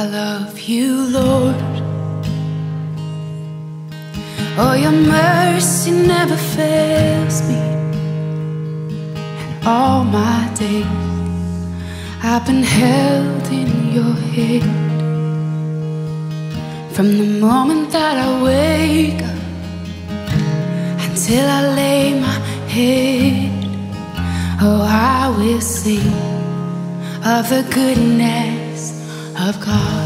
I love you, Lord. Oh, your mercy never fails me. And all my days I've been held in your hand. From the moment that I wake up until I lay my head, oh, I will sing of the goodness of God.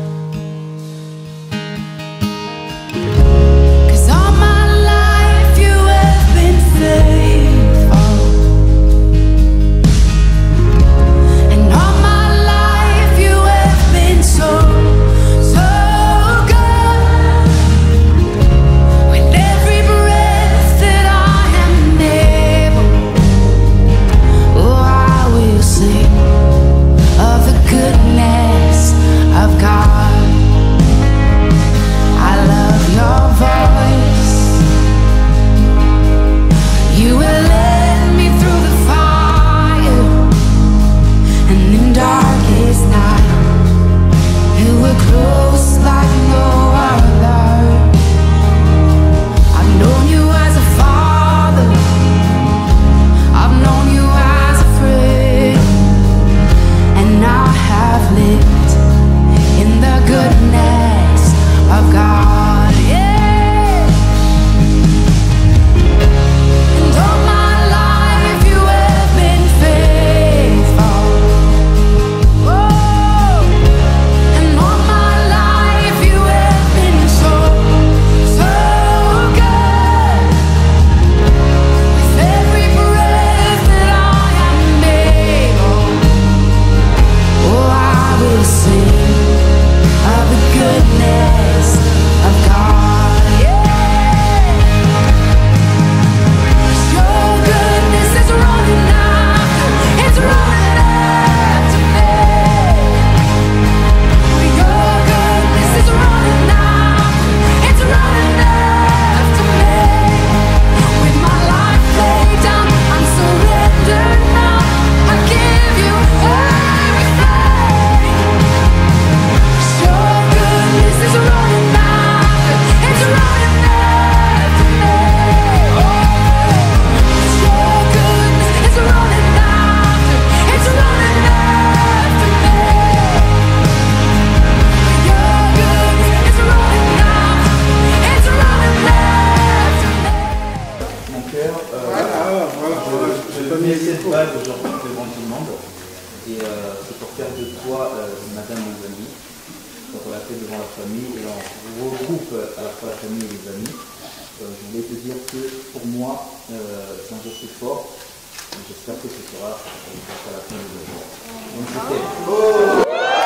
'Cause all my life you have been faithful, and all my life you have been so, so good. With every breath that I am able, oh, I will sing of the goodness of God. I love your voice. You will lead me through the fire, and in darkest night you were close like no other. I've known you as a father, I've known you as a friend, and I have lived in the goodness of God, yeah. And all my life you have been faithful. Oh, and all my life you have been so, so good. With every breath that I am able, oh, I will sing of the goodness of God, yeah. 'Cause your goodness is running after, it's running after me. Your goodness is running after, it's running after me. With my life laid down, I'm surrendered now. I give you everything. 'Cause your goodness is running after, it's running after me. Oh, 'cause your goodness is running after, it's running after me. Your goodness is running after, it's running after me. Mon cœur, je mets cette bague aujourd'hui devant tout le monde. Et c'est pour faire de toi, madame mes amis. Donc on l'a fait devant la famille et là on regroupe à la fois la famille et les amis. Je voulais te dire que pour moi, c'est un geste fort. J'espère que ce sera jusqu'à la fin de la journée. Donc je t'aime.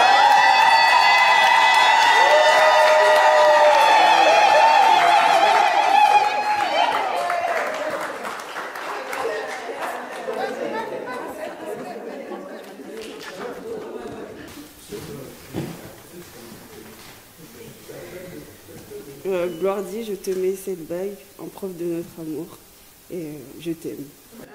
Gloire-dit, je te mets cette bague en preuve de notre amour et je t'aime.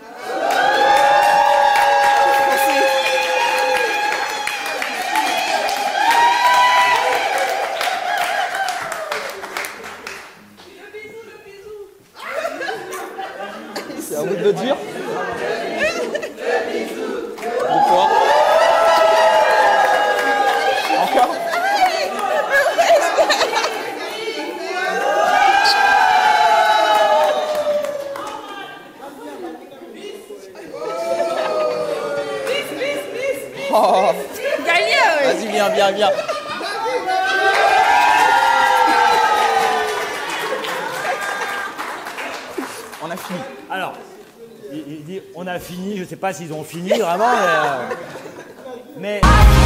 C'est à vous de le dire. Pourquoi? Encore? Oh. Vas-y, viens. On a fini. Alors, il dit on a fini, je ne sais pas s'ils ont fini vraiment, mais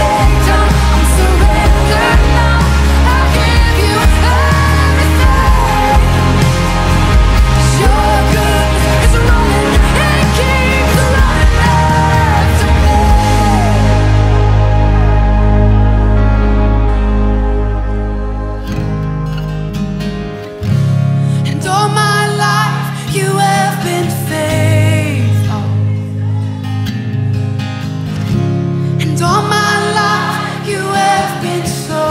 and all my life you have been faithful, and all my life you have been so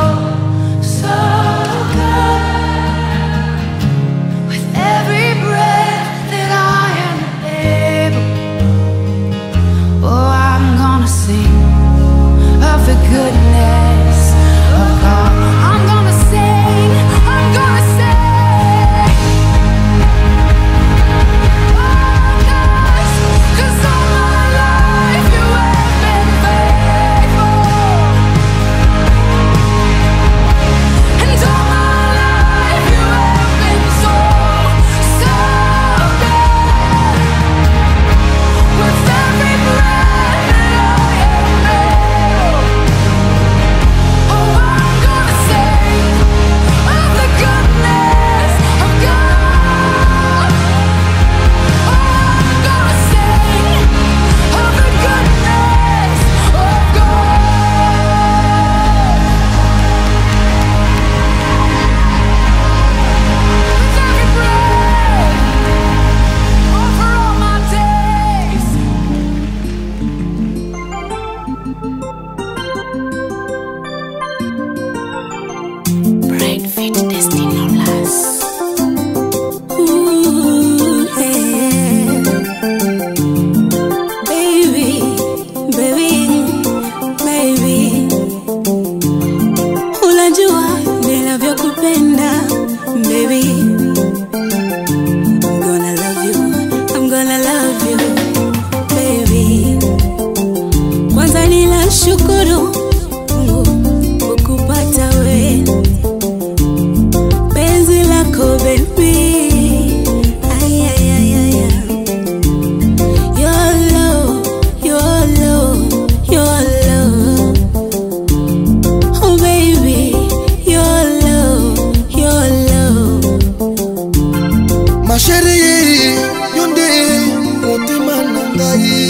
ngai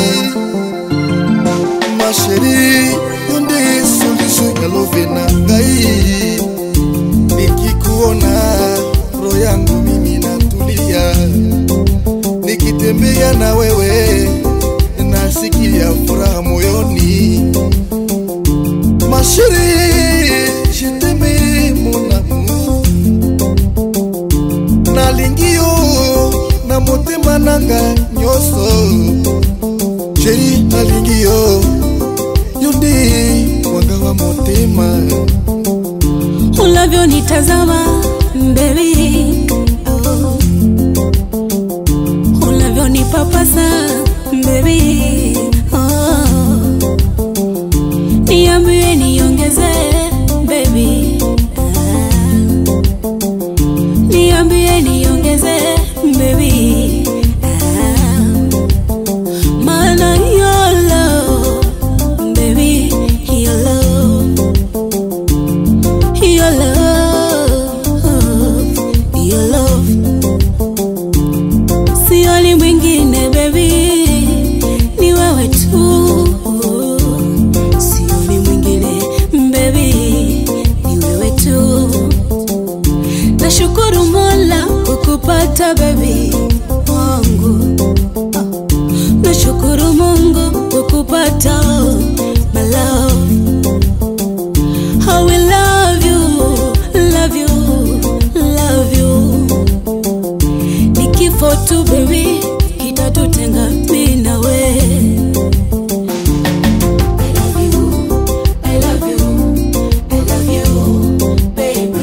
ma chérie yonde solution ya love na ngai nikikuona roho yangu mimi natulia nikitembea na wewe nasikia furaha moyoni ma chérie je t'aime mon amour nalingi yo na motema nanga nyoso chérie nalingi yo yonde wanga wa motema unavyonitazama baby oh. Unavyonipapasa baby oh. Niambie niongeze baby ah. Niambie niongeze baby ah. Maana your love baby your love your love your love sioni mwingine baby ni wewe tu sioni mwingine baby ni wewe tu nashukuru Mola kukupata baby wangu nashukuru Mungu kukupata my love I will love you love you love you nikifo tu baby kitatutenga mimi na wewe I love you I love you baby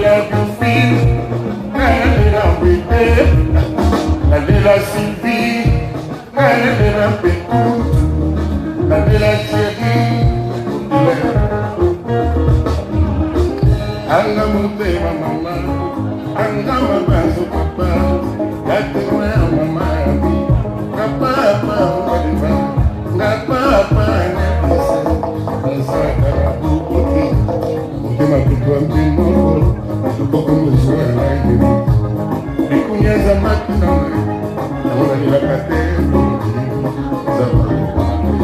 nalela Bufi, nalela Bébé, nalela Sylvie, nalela Pétou, nalela Thierry, anga motema mama, anga mabazo papa, yatewe ya mama yabi, nga papa mwaliva, nga papa nyabisa, nasaka na bubuki, motema kutwa mjimoko, mtupoko mzua na ibi, nikunyeza makina mwe, naona nilakate, zabaru,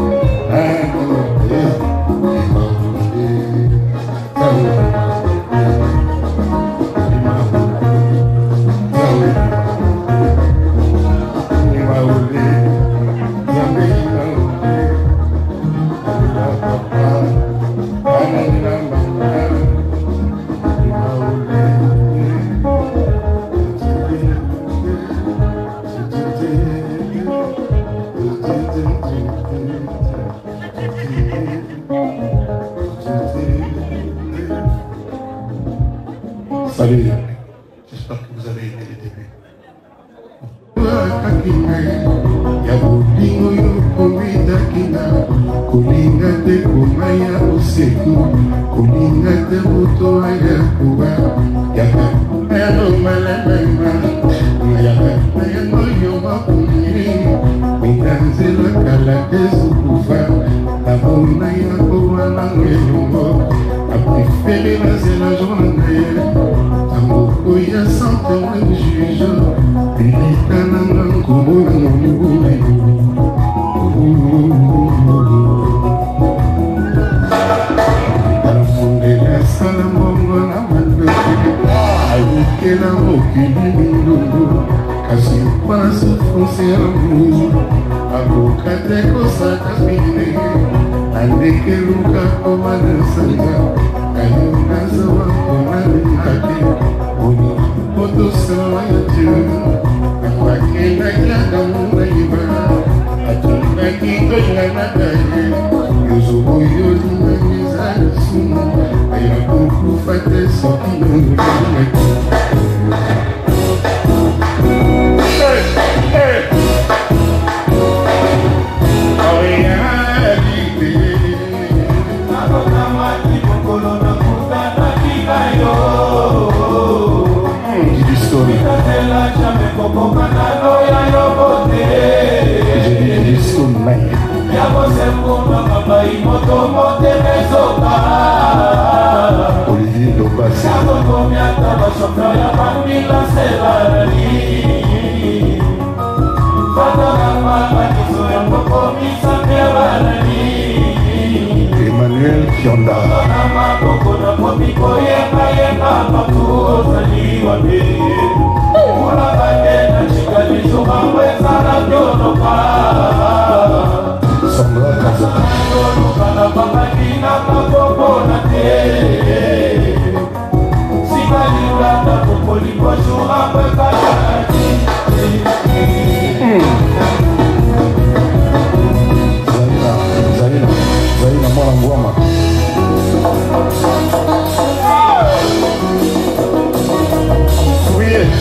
Salut, j'espère que vous avez aimé les débuts. Kulinga te kumaya usiku, kulinga te muto aya kuwa, yaka ero malema, yaka ero yoma kumiri, minganzela kala kesukufa, abona ya kuwa na ngeyongo, apifeli na zela journée, amoko ya sante wa juge, ilita na ngangumu na ngumuri. Alhamdulillah salamongo na mandoki ayukela mokili mindungu kasi pana souffrance ya l'amour abokate kosaka bine andekeluka komana sanga kayonga zawa kona lingate oni potosala ya Dieu akwakela kiaka muna iba atunaki kola na kaye yozobo yolinga mizali sumu aya kukufa te soki nongolinaki Olivier Dobasi Emmanuel Kionda Sandra Kazaka Zaina mwana ngwama Souye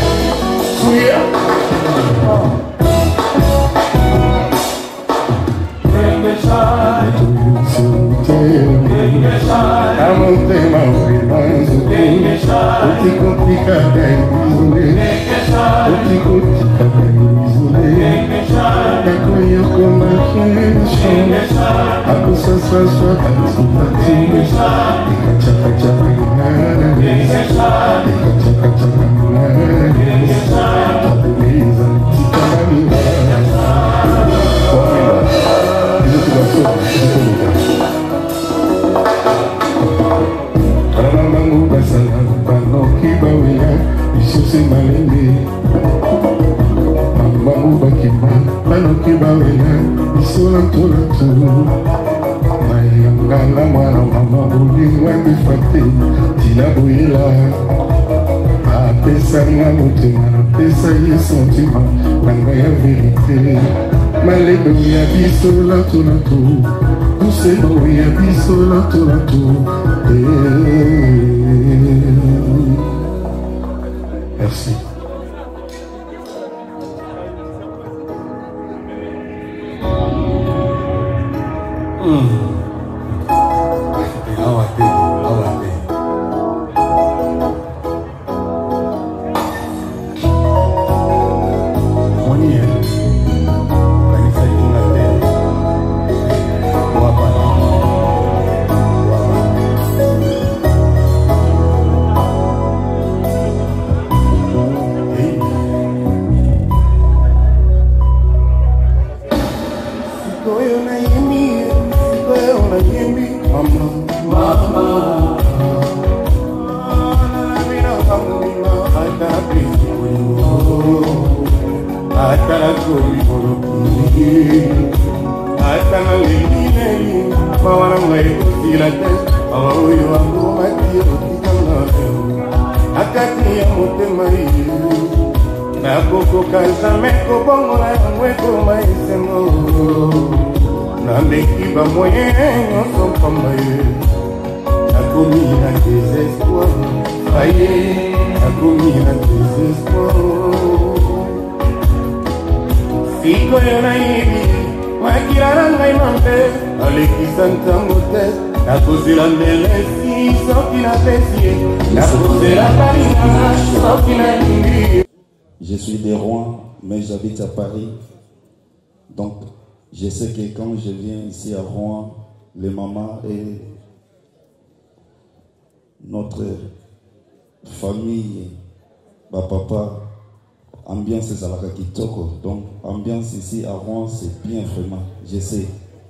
Amotema freelance Otikotika gaizule Otikotika gaizule Nakoyoko makesho Akusasaswa katsupati Ikachakachaka inara Ikachakachaka inara Tabeliza nitikamaniwa Wamila Izo tubaso Izo Rabangu basala banoki bawela isose malende Rabangu bakima banoki bawela isola tola tu Mayanganga mwana mama bulingwa bifate tina boyela Apesa nga motema apesa ye sentiment nanga ya verite Malebe ya biso la tola tu Kusebo ya biso la tola tu nakomi kolokili ata nalengineli mawa na ngai ekosila te awa oyo akomaki otikanga akati ya motema nakokoka zame kobongola yango ekoma esengo naleki bamoye nyonso mpamba ye nakomi na désespoir aye nakomi na désespoir sikoyo nayebi makila na ngai mambe alekisa ntango te nakozela melesi soki napesi ye nakozela balinga soki nalingi. Je suis des Rouen, mais j'habite à Paris. Donc, je sais que quand je viens ici à Rouen, les mamans et notre famille, papa, ambiance c'est à la Kitoko. Donc, ambiance ici à Rouen, c'est bien vraiment, je sais.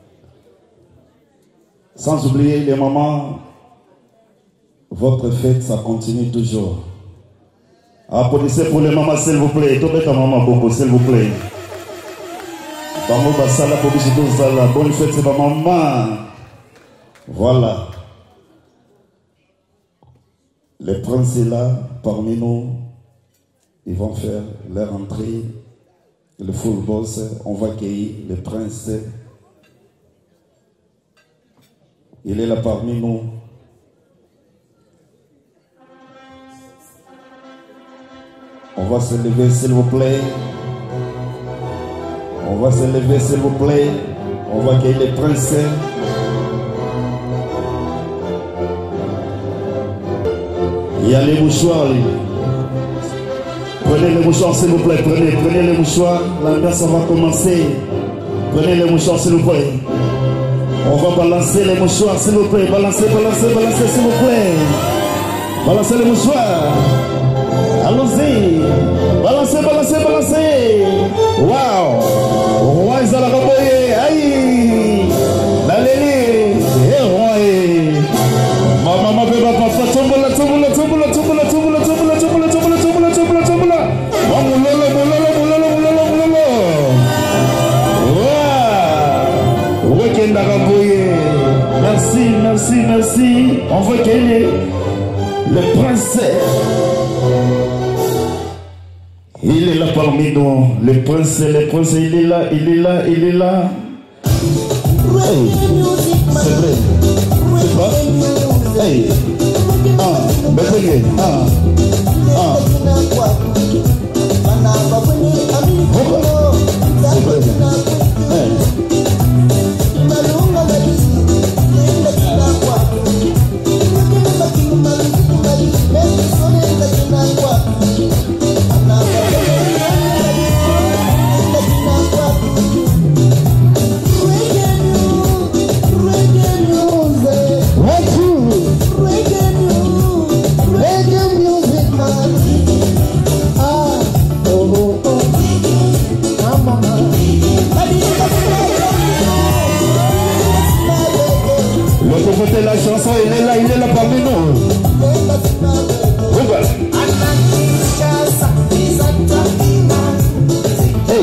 Sans oublier les mamans, votre fête, ça continue toujours. Applaudissez pour les mamans, s'il vous plaît. Tombez ta maman, Bongo, s'il vous plaît. Bonne fête, c'est ma maman. Voilà. Les princes sont là, parmi nous. Ils vont faire leur entrée. Le full boss, on va accueillir le prince. Il est là parmi nous. On va se lever, s'il vous plaît. On va se lever, s'il vous plaît. On va accueillir les princes. Il y a les mouchoirs. Prenez les mouchoirs, s'il vous plaît. Prenez les mouchoirs. L'ambiance va commencer. Prenez les mouchoirs, s'il vous plaît. On va balancer les mouchoirs, s'il vous plaît. Balancez, s'il vous plaît. Balancez les mouchoirs. Allons-y. Balancez. Waouh. Roi Zalaraboye. Aïe. La Lélie. Et roi. Maman, papa, tombola. Merci. On veut qu'il ait le prince. Il est là parmi nous. Le prince, il est là. Hey. C'est vrai. C'est pas? Hey. C'est vrai. Hey. La chanson, il est là parmi nous. Voilà. Hey.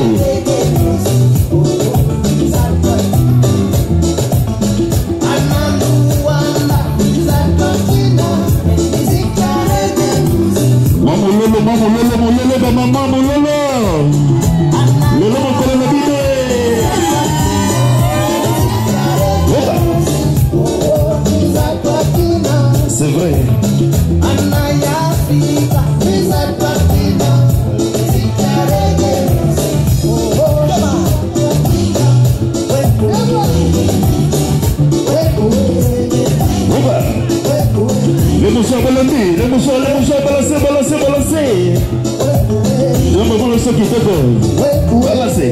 C'est vrai. Les mouchoirs balancer. Je vais voir le son qui te donne. Balancer.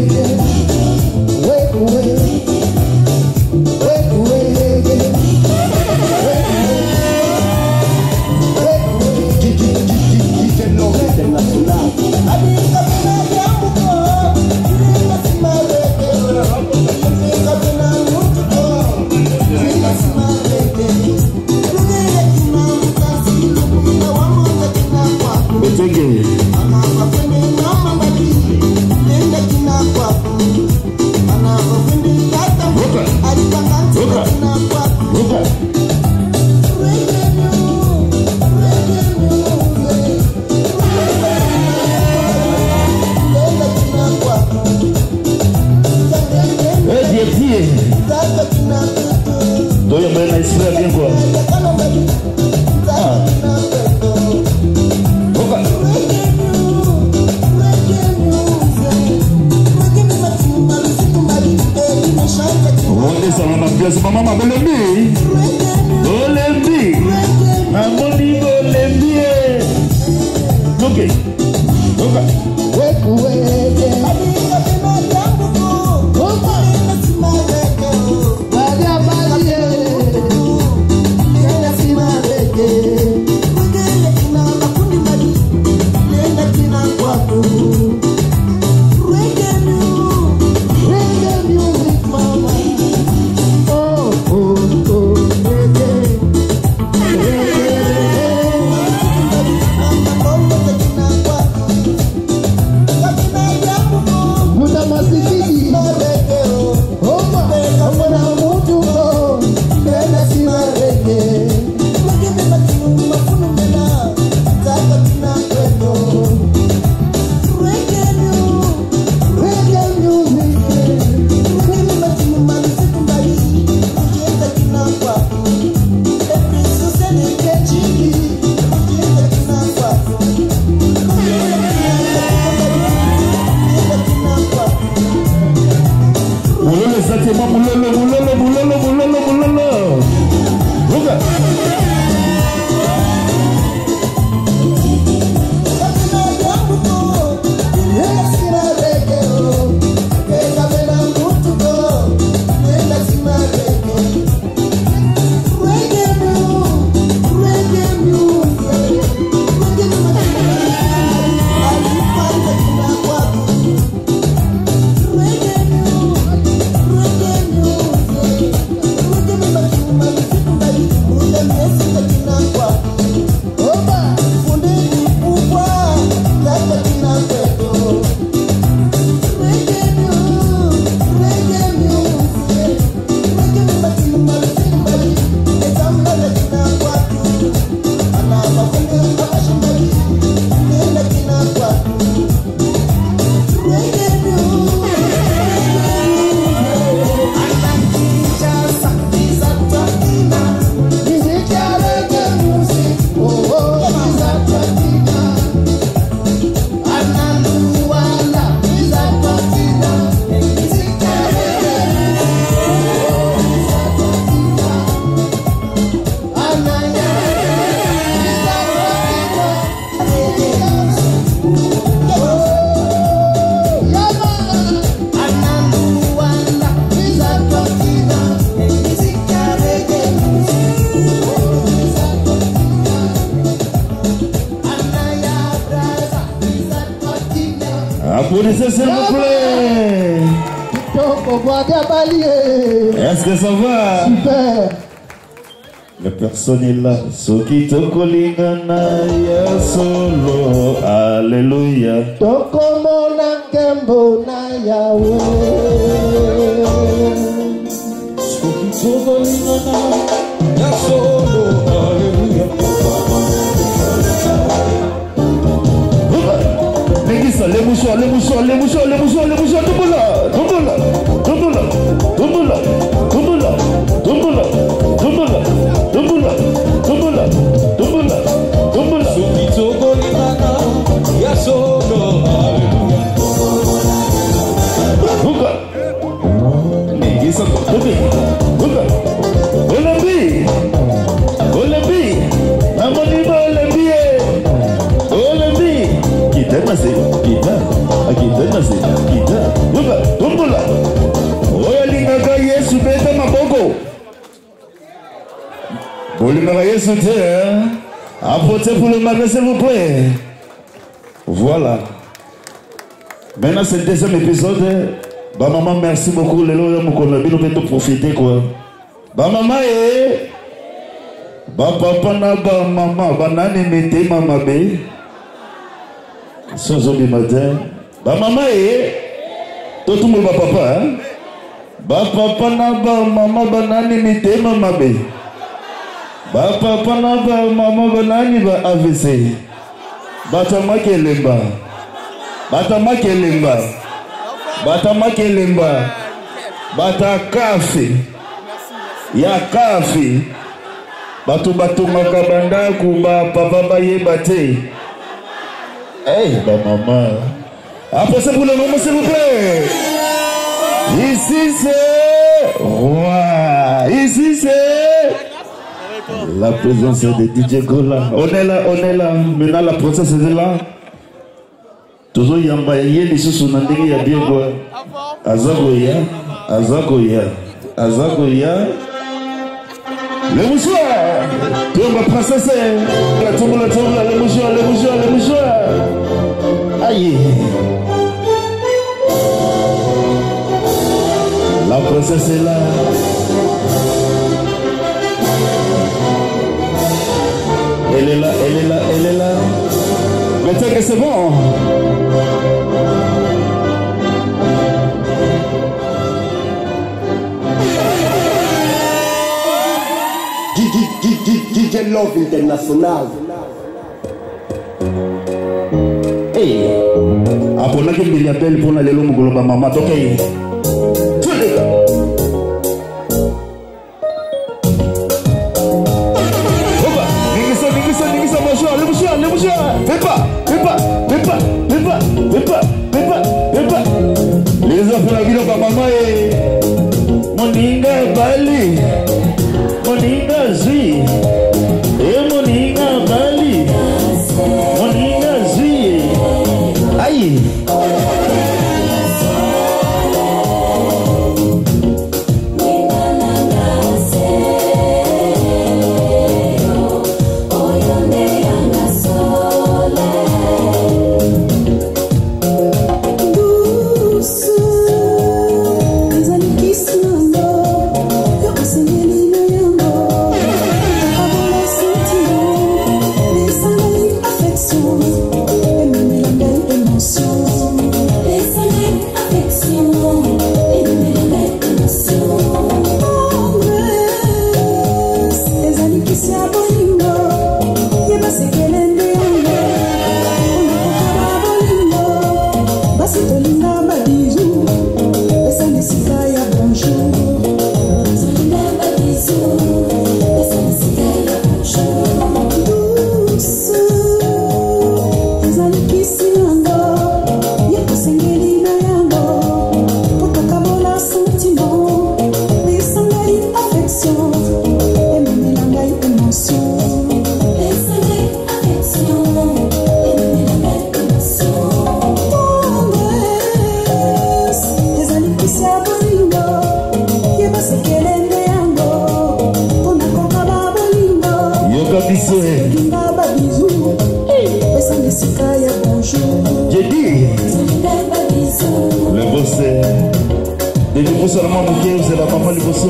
Betenge. maman Olembi. Olembi. Namoni Olembi. Ok. Applaudissez s'il vous plaît. Est-ce que ça va? Super. La personne est là. Soki tokolingana ya solo. Alléluia. Tokomona ngembo na yawe. Soki tokolingana ya solo. Alléluia. Les mouchoirs, les mouchoirs, les mouchoirs, les mouchoirs, les mouchoirs, apportez pour le magasin, s'il vous plaît. Voilà. Maintenant, c'est le deuxième épisode. Bah, maman, merci beaucoup. Les lois, nous pouvons profiter, quoi. Bah, maman, bah, papa, bah, maman, bah, nani, mettez, maman, bé. Sans oublier matin. Bah, maman, tout le monde, bah, papa, hein. Bah, papa, bah, maman, bah, nani, mettez, maman, bé. Ba papa na ba mama ba nani ba AVC. Bata makelemba. Bata makelemba. Bata makelemba. Bata kafe. Ya kafe. Batu makabanda kuba papa ba yebate. Eh ba maman. Applaudissez pour le moment s'il vous plaît. Ici c'est roi. ici c'est la présence de DJ Gola. On est là. Maintenant la princesse est là. Toujours yamba yeli susu nandigi ya biego. Azagoya. Le mouchoir. Tombe la princesse. La tombe, le mouchoir. Aïe. La princesse est là. Elle est là. Mais tiens que c'est bon. DJ Love International. Hey. Apona que me appelle pour aller au Mugoloba Mama. Ok. Le monsieur, fais pas. Les enfants la vie de maman et Moninga Bali, Moninga Zui, et Moninga Bali, Moninga Zui, aïe. J'ai dit le bossé. Et du coup seulement mon cœur c'est la maman du bossé.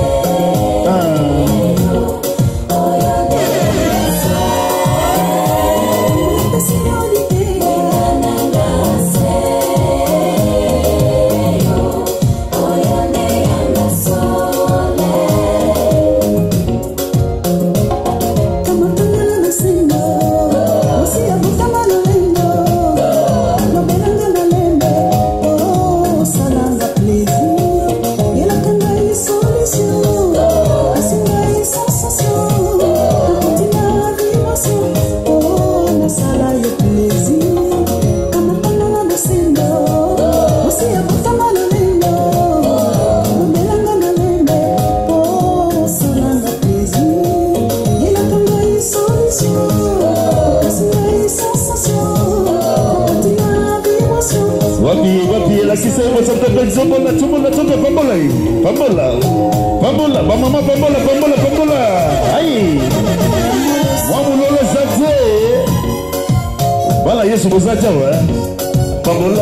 Pambola. Aïe. Wamulolo Zaze. Voilà, Yesu Bozaja, ouais. Pambola.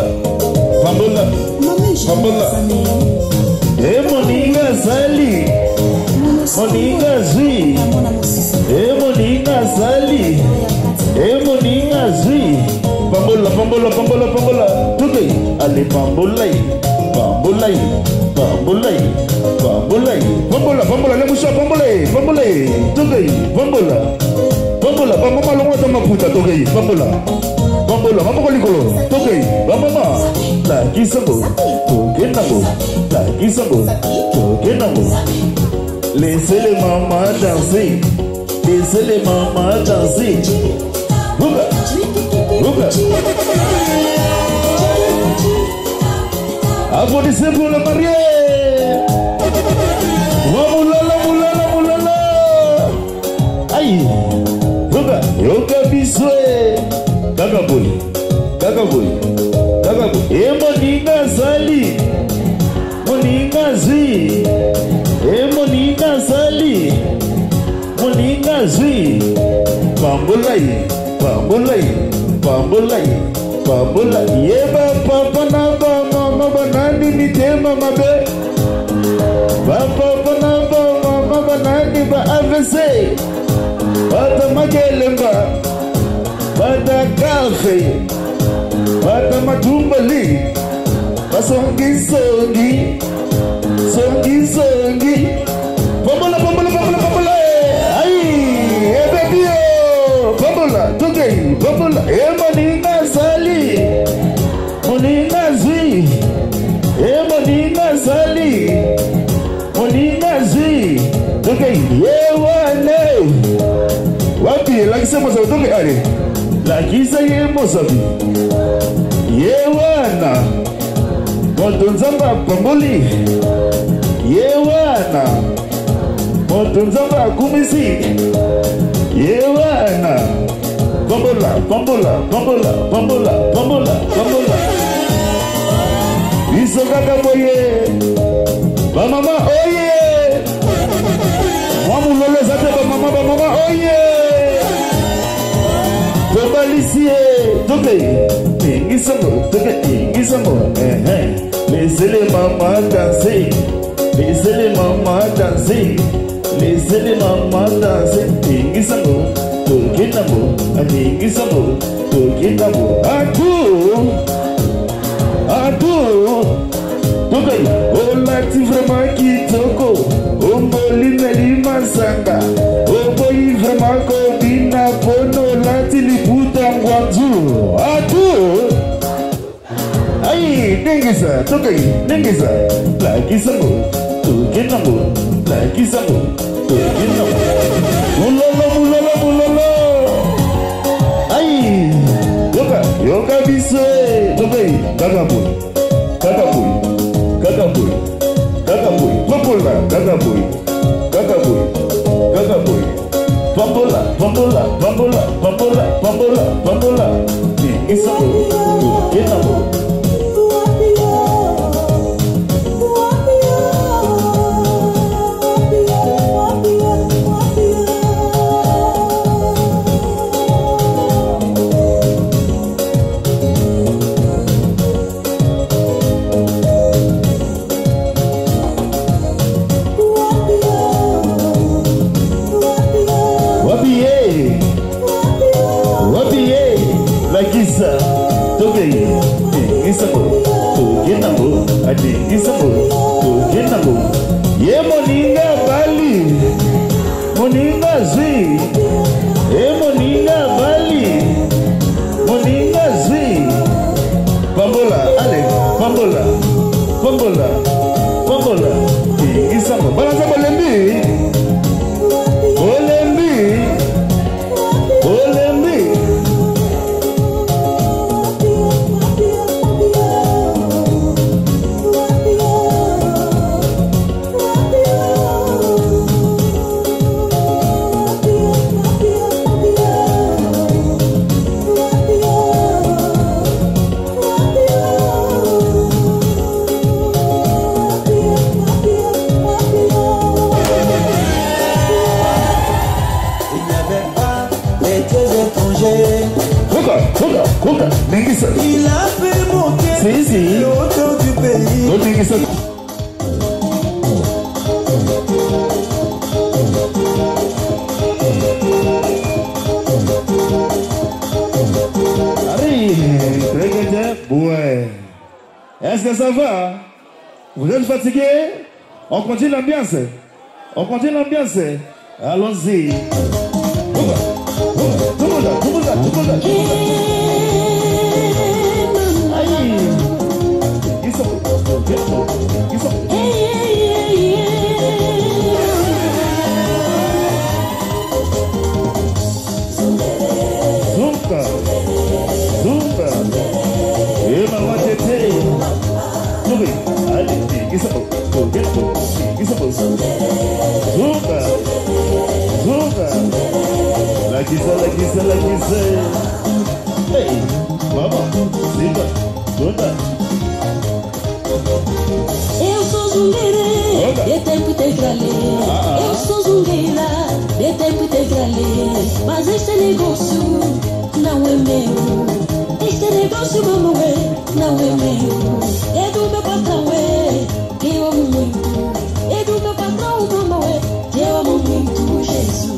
Et Moninga Zali. Moninga Zui. Et Moninga Zali. Et Moninga Zui. Pambola. Tout est. Allez, Pambola, le mouchoir, Pambola, Togei, Pambola, Pambola, longa ta maputa, Togei, Pambola, Pambola, Licolo, Togei, Pamama, la Kisango, Togenamo, la Kisango, Togenamo. Laissez les mamans danser, Ruga. Applaudissez pour le marié. Wamulala. biswe Kakaboy Kakaboy Kakaboy Moninga Sali Moninga Zui Moninga Sali Moninga Zui Pambulai Pambulai Pambulai Pambulai Yeba papa na ba mama banani mitema mabe Papa na ba mama banani ba avese Bata magelemba Bata kafe Bata matumbali Basongi songi Songi songi Pambola pambola pambola pambola Ay ebebio Pambola tugei pambola Moninga Sali Moninga Zui Moninga Sali Moninga Zui tugei yewane Wapi lagi sama sama tugei are Lagi saya mosabi yewana Motunzamba pamboli yewana Motunzamba kumisi yewana Pambola pambola pambola pambola pambola pambola Iso Kakaboye ba mama oye Mamulole zate ba mama oye Tobalisie toke ingisamo toke ingisamo laissez les mamans danser laissez les mamans danser laissez les mamans danser ingisamo toke namo ingisamo toke namo atu toke olati vraiment kitoko omboli meli masanga oboyi vraiment kobina pono lati liputa ngwanzu atu ai ningisa toke ningisa lagi sambo toke namo lagi sambo toke namo mulolo ai yoga biswe toke Kakaboy Kakaboy Kakaboy Kakaboy Pambola Kakaboy Kakaboy Kakaboy Pambola Pambola Pambola Pambola Pambola Pambola Isamo Kenamo Ye Moninga Bali Moninga Zui Moninga Bali Moninga Zui Pambola ale Pambola Pambola Pambola Isamo Balanza Bolembi Bolembi Bolembi Il a fait monter l'auteur du pays. Ouais. Est-ce que ça va? Vous êtes fatigué? On continue l'ambiance. On continue l'ambiance. Allons-y. Tout le monde. La guisa. meu. Este negócio, mamãe, não é meu. É do meu patrão, que eu amo muito. É do meu patrão, mamãe, que eu amo muito, Jesus.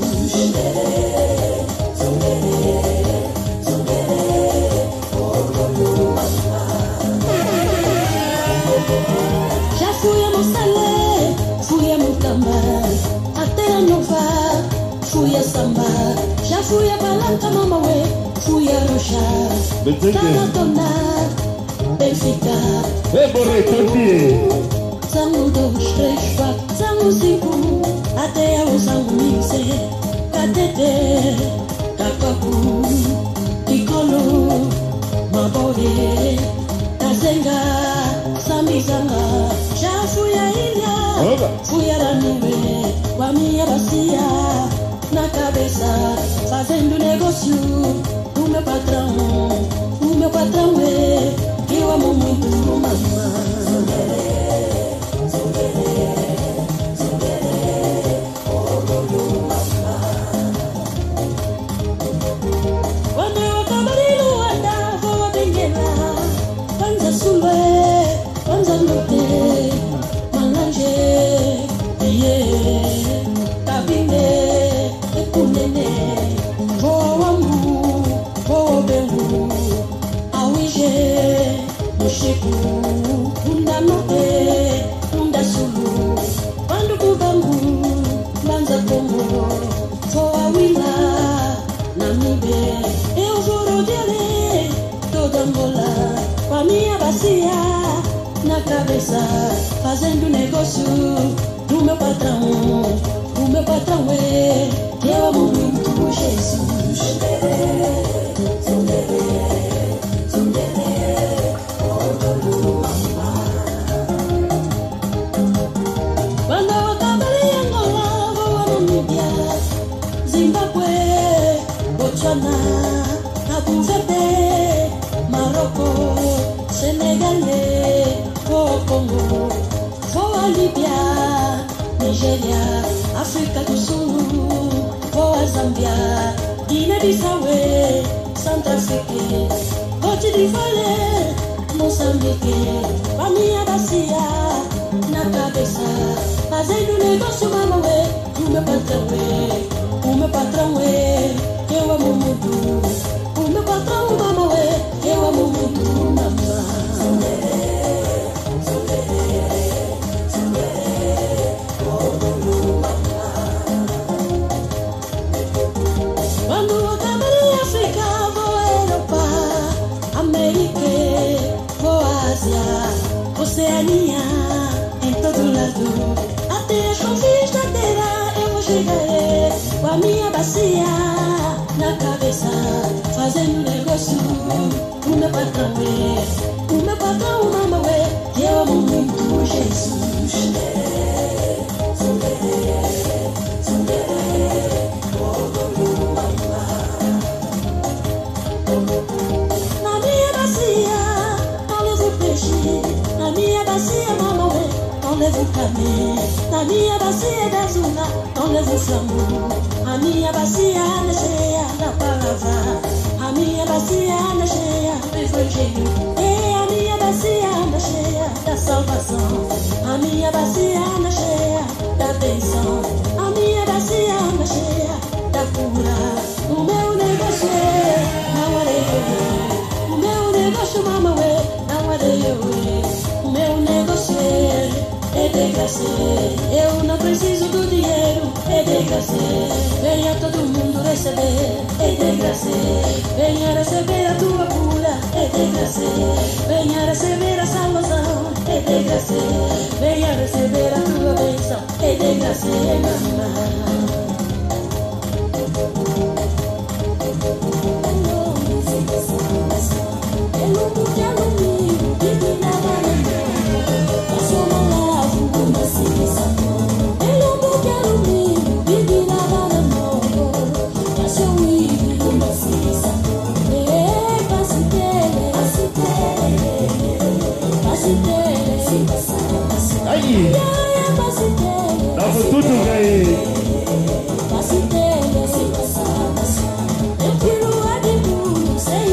Já fui a Moçalé, fui a Mucamba, até a Nova, fui a Samba. Já fui a Palanca, mamãe, fui a Rocha, Taratona, Benfica. É Borreto, Zango 2, 3, 4, Zango 5, até ao Zango Mixe, Catete, Cacacu, Piccolo, Mabore, Tazenga, Sambizanga. Já fui a ilha, fui a Ranube, com a minha bacia na cabeça, fazendo negócio. O meu patrão é que eu amo muito, mamãe. Quando eu acabarei no andar, vou a Benguela, Panza Sulé, Panza Norte, Malange, Iê, Cabine, Ecunene, vou ao Ambu, vou ao Bengu, ao Ige, no Chico, Unda Norte, Unda Sulu, quando Cubangu, Manza Congo, vou ao Ila, Namibe, eu vou rodear toda Angola, com a minha bacia na cabeça, fazendo negócio do meu patrão. O meu patrão é que eu amo muito, Jesus. Quando eu acabar em Angola, vou a Namíbia, Zimbabwe, Botswana, Cabo Verde, Marrocos, Senegal, vou ao Congo, vou à Líbia, Nigéria, África do Sul, vou a Zâmbia, Guiné-Bissau, Centro-África, Côte d'Ivoire, Moçambique, com a minha bacia na cabeça, fazendo negócio, mamãe. O meu patrão é que eu amo muito. O meu patrão, mamãe, que eu amo muito, mamãe. Quando eu acabar em África, vou à Europa, América, vou à Ásia, Oceania, em todo lado, até as confins da terra eu vou chegar, com a minha bacia na cabeça, fazendo negócio. O meu patrão, mamãe, que eu amo muito, Jesus. Na minha bacia não levo peixe, na minha bacia, mamãe, não levo carne, na minha bacia da zona não levo flambo, a minha bacia anda cheia da palavra, a minha bacia anda cheia do evangelho, e a minha bacia anda cheia da salvação, a minha bacia anda cheia da bênção, a minha bacia anda cheia da cura. O meu negócio é não areia, o meu negócio, mamãe, não areia, o meu negócio é de graça, eu não preciso do dinheiro, é de graça, venha todo mundo receber, é de graça, venha receber a tua cura, é de graça, venha receber a salvação, é de graça, venha receber a tua bênção, é de graça, mamãe. Aí, tava tudo bem. Eu tiro a de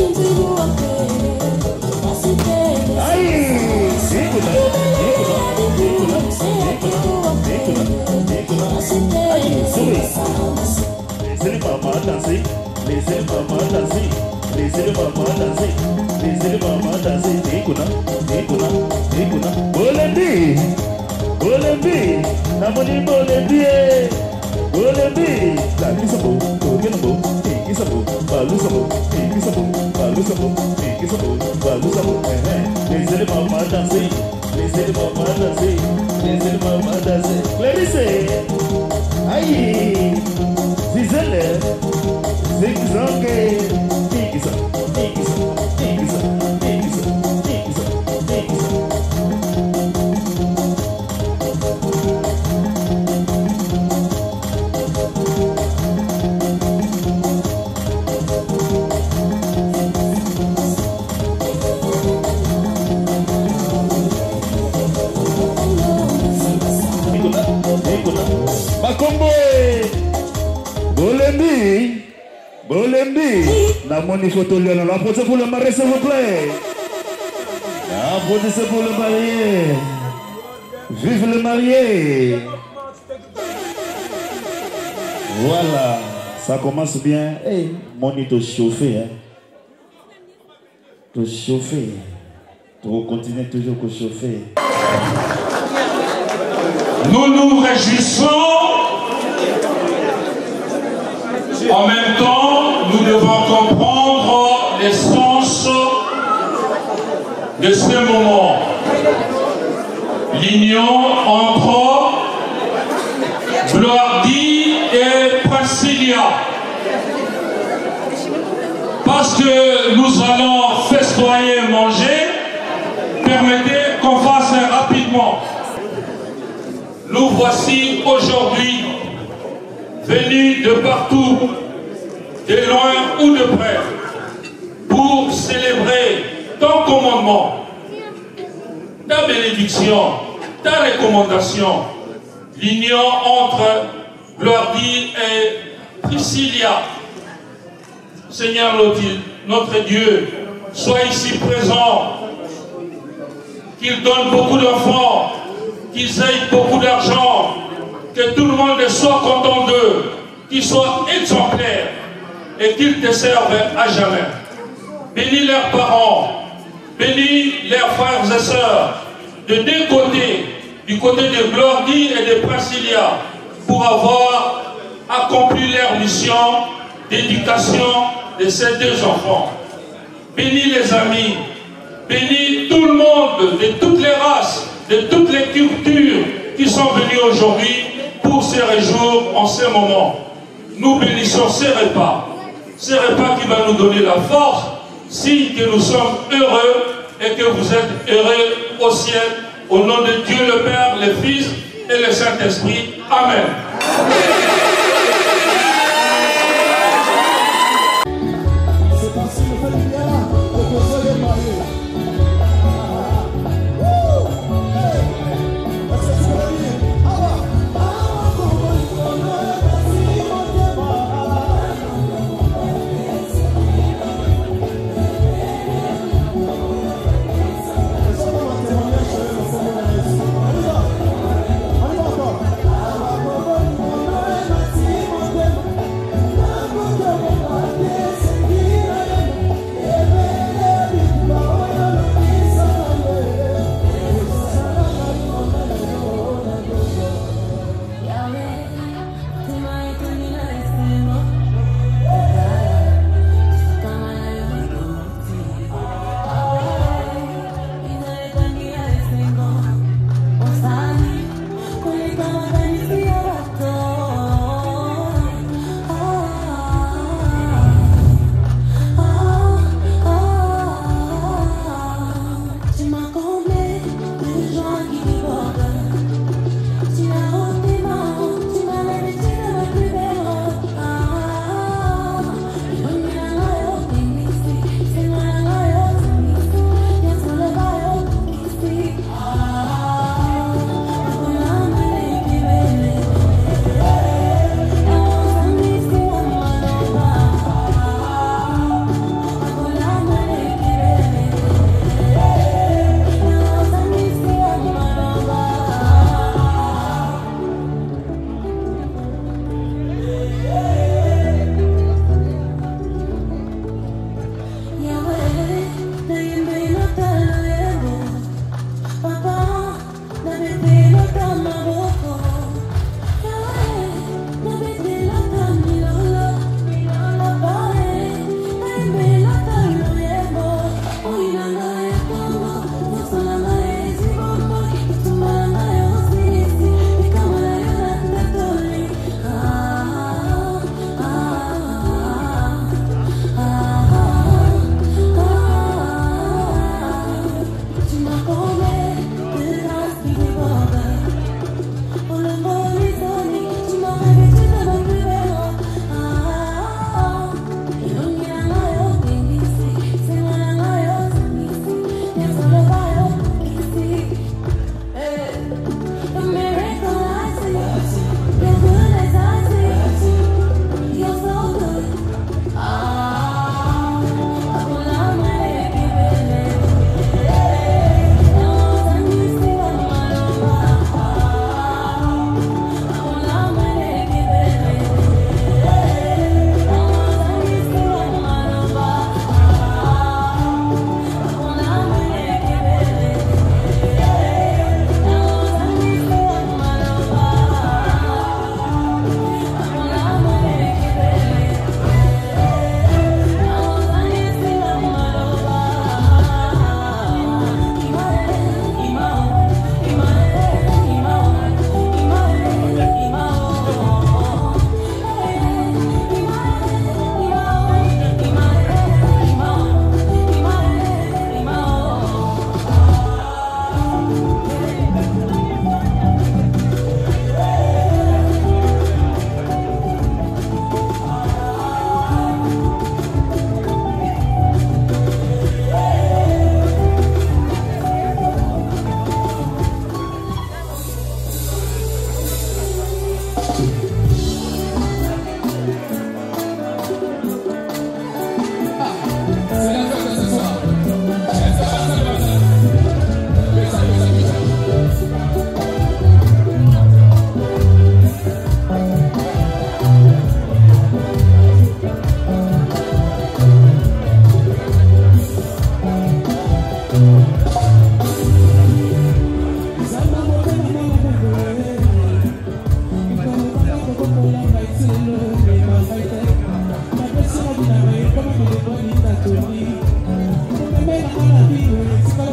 Laissez les mamans danser. Laissez les mamans danser. Laissez les mamans danser. Laissez les mamans danser. Nikuna, Nikuna, Nikuna. Bolembi, Bolembi, Namoni Bolembi. Bolembi, la kisabo, Togenabo, Kisabo, Balusabo, Kisabo, Balusabo, Kisabo, Balusabo. Laissez les mamans danser. Laissez les mamans danser. Laissez les mamans danser. Clarisse, aïe, Zizelle, Zigzag, Tigisa, Tigisa, Tigisa, Tigisa, Tigisa, Tigisa. Makombo, Bolembi, Bolembi. La monnaie photo Léon, la pose pour le marié s'il vous plaît. La pose pour le marié. Vive le marié. Voilà, ça commence bien. Hey, monnaie te chauffer, hein. Te chauffer. Tu continues toujours à chauffer. Nous nous réjouissons. En même temps, nous devons comprendre l'essence de ce moment. L'union entre Gloire-Dit et Priscilla. Parce que nous allons festoyer et manger, permettez qu'on fasse rapidement. Nous voici aujourd'hui venus de partout, de loin ou de près, pour célébrer ton commandement, ta bénédiction, ta recommandation, l'union entre Gloire-Dit et Priscilla. Seigneur notre Dieu, sois ici présent, qu'il donne beaucoup d'enfants, qu'ils aient beaucoup d'argent, que tout le monde soit content d'eux, qu'ils soient exemplaires et qu'ils te servent à jamais. Bénis leurs parents, bénis leurs frères et sœurs, de deux côtés, du côté de Gloire-Dit et de Priscilla, pour avoir accompli leur mission d'éducation de ces deux enfants. Bénis les amis, bénis tout le monde, de toutes les races, de toutes les cultures qui sont venus aujourd'hui pour se réjouir en ce moment. Nous bénissons ces repas qui va nous donner la force, signe que nous sommes heureux et que vous êtes heureux au ciel, au nom de Dieu le Père, le Fils et le Saint-Esprit. Amen. Yeah.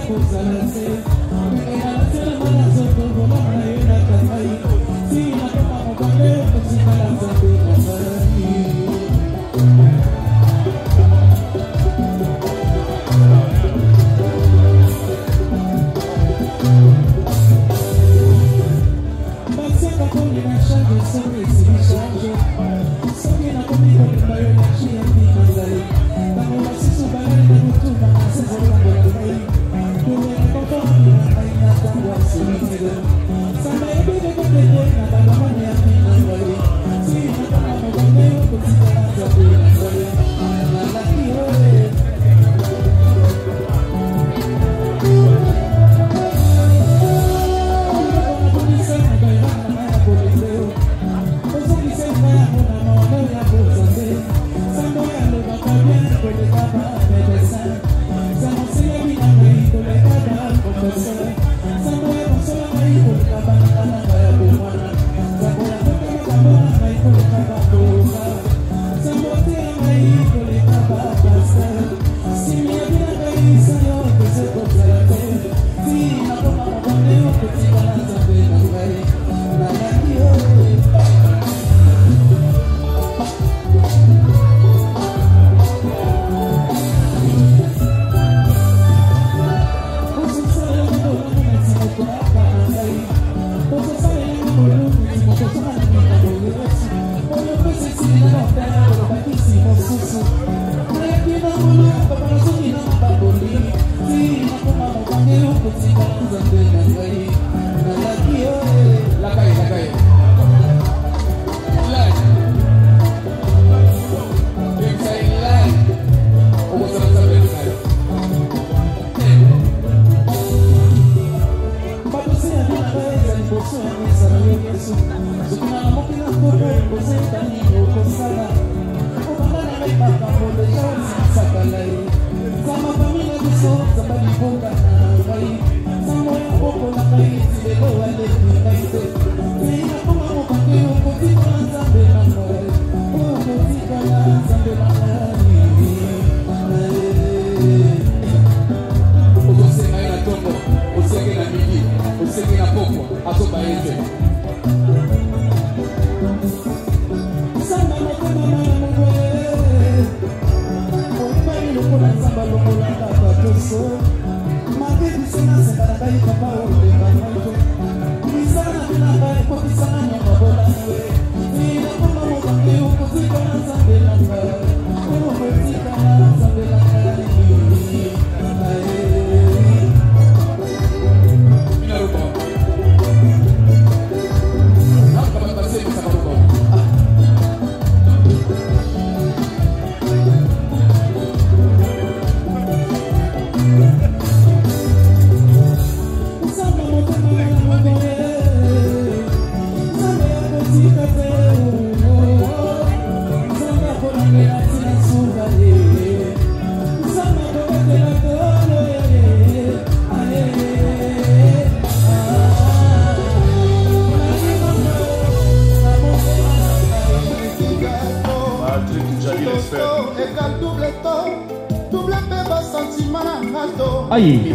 Aïe.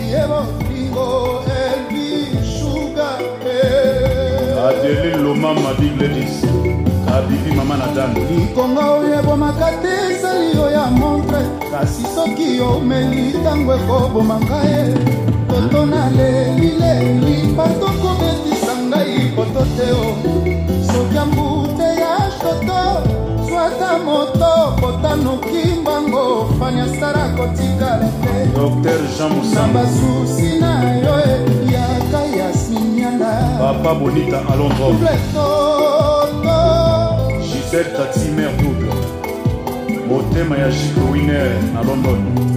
Adeli Loma Madig Ledis. Kabibi Mama Nadan. Likonga oyebomaka te esali yo ya montre kasi soki omeli ntango ekobomaka ye toto na lelileli patoko betisa ngai poto te o soki ya mbute ya shoto swata moto potanuki mbango fanya sara kotikala te Dr Jean na Moussamba. basusi na yo yaka Yasminiana Papa Bonita à Londres. Toto Gisèle Tati Mère Double. Motema ya Chico Winner à London.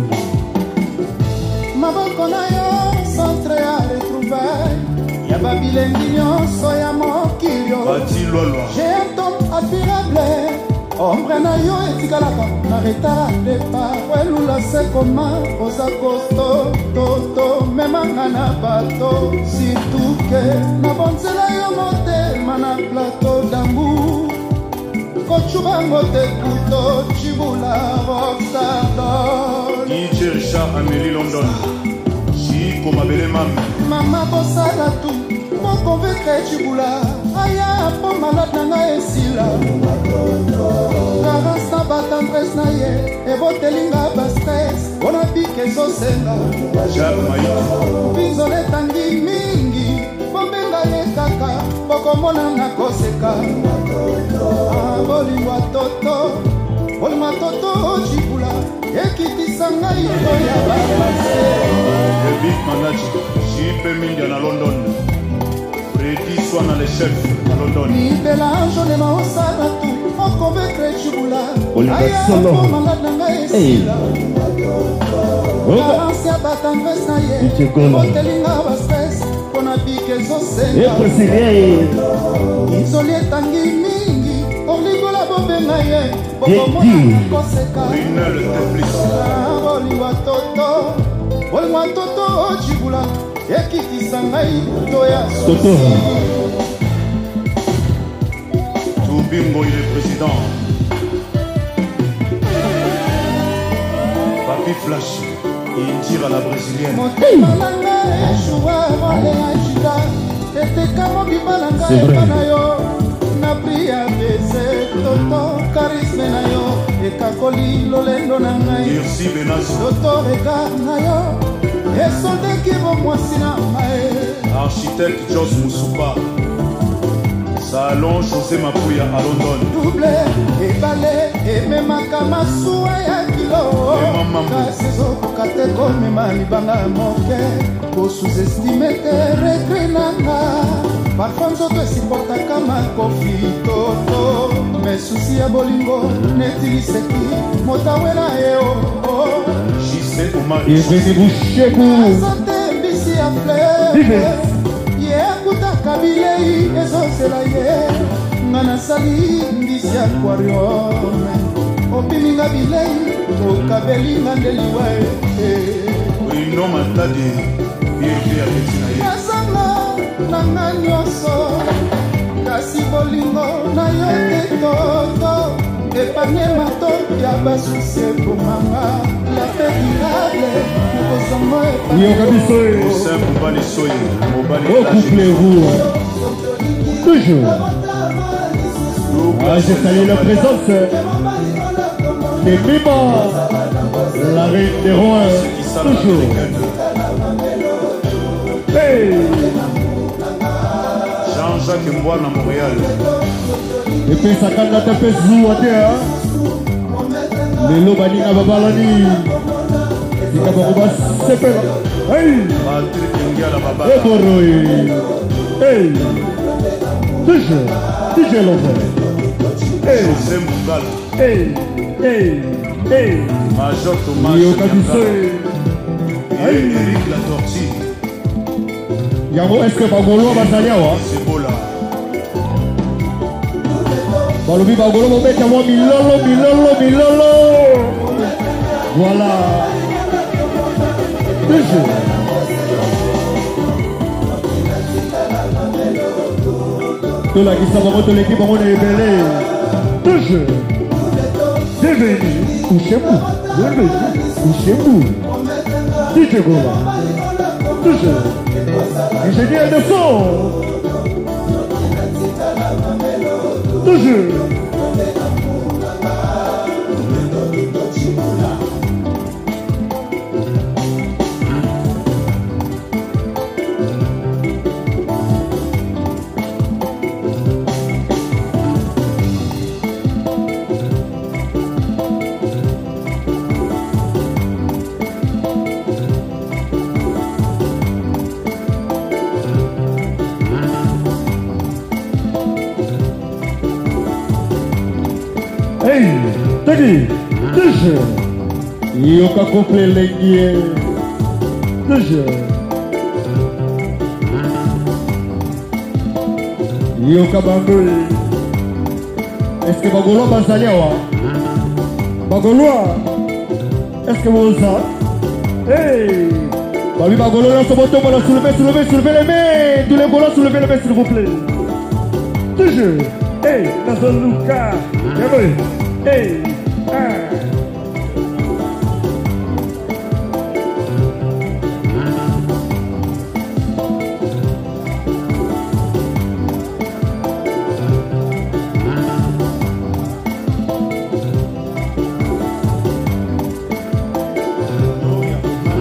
maboko na yo centre ya retrouvaille ya babilengi nyonso ya mokili Bati Lolwa. j'ai un temps admirable ombre na yo etikalaka na retard de part elula se koma oza kosto toto memanga na bato surtout ke na bonzela yo motema na plateau d'amour kochubango te kuto chibula rockstar DJ Richard Amélie London. Nico Mabele Mam. Mama bosala tu mokonvaincre Chibula aya po malade na ngai esila carence na batendresse na ye ebotelinga bastress mpona bike ezosenga binzola etangi mingi bobenga ye kaka bokomona na koseka bolingwa toto Chibula ekitisa ngai oya balase Le big manager JP Mindia na London Freddy Swana le chef na London libela anjone maosala tu okonvaincre Chibula aya po malade na ngai esila carence ya batendresse na ye botelinga bastress mpona bike ezosenga izoli etangi mingi oligola bobenga ye bokomona koseka bolingwa toto Chibula ekitisa ngai toya sosi Toubingo il est président Papi Flash Indira la brésilienne motema na ngai ejuwa molenga jida eteka mobimba na ngai epana yo na pria bese toto karisme na yo ekakoli lolendo na ngai toto regard na yo esoldeki bomwasi na mae Architecte Jos Moussoupa Salon José Mapouya à London double ebale ememaka masuwa ya kilo kasi ezokoka te komema libanga moke kosuzestime te regre nanga parfum nzoto esiportaka makofi toto mesusi ya bolingo netiliseki motawela eo azate mbisi ya fleur ye akutaka bilei ezozela ye nga nasali mbisi ya aquarium opiminga bilei okabelinga ndeliwa nazanga nanga nyonso kasi bolingo na yo te toto epanye mato ya basusi ekomanga la paix durable mokozongo Recouplez-vous toujours. Je salue la présence des Mima, la reine des rois, toujours. Hey. Jean-Jacques Mbouna Montréal. Et puis ça quand la tape zouate hein. Le lobani na babalani. Tika baroba sepe. Hey. Patrick Ndiala Baba. Et boroi. Hey. Toujours. DJ Lomber. Hey. José Mbugala. Hey. Hey. Hey. Major Thomas. Yo Kabisoe. Hey. Eric La Tortue. Yango est-ce que bagolo bazalia wa? Balobi bagolo mo beta mo milolo. Voilà. Toujours. Tout la qui s'en va de l'équipe on est belé. Toujours. Devenu couchez-vous. Couchez-vous. Dites Gola. Toujours. Ingénieur de son. Toujours. Hey, Tagi, toujours. Yoka couple lengie. Toujours. Yoka bangol. Est-ce que bagolo basalia wa? Bagoloa. Est-ce que vous ça? Hey. Babi bagolo là sur votre main, soulevez les mains. Tous les bolos soulevez les mains s'il vous plaît. Toujours. Hey, dans un Luca. Hey,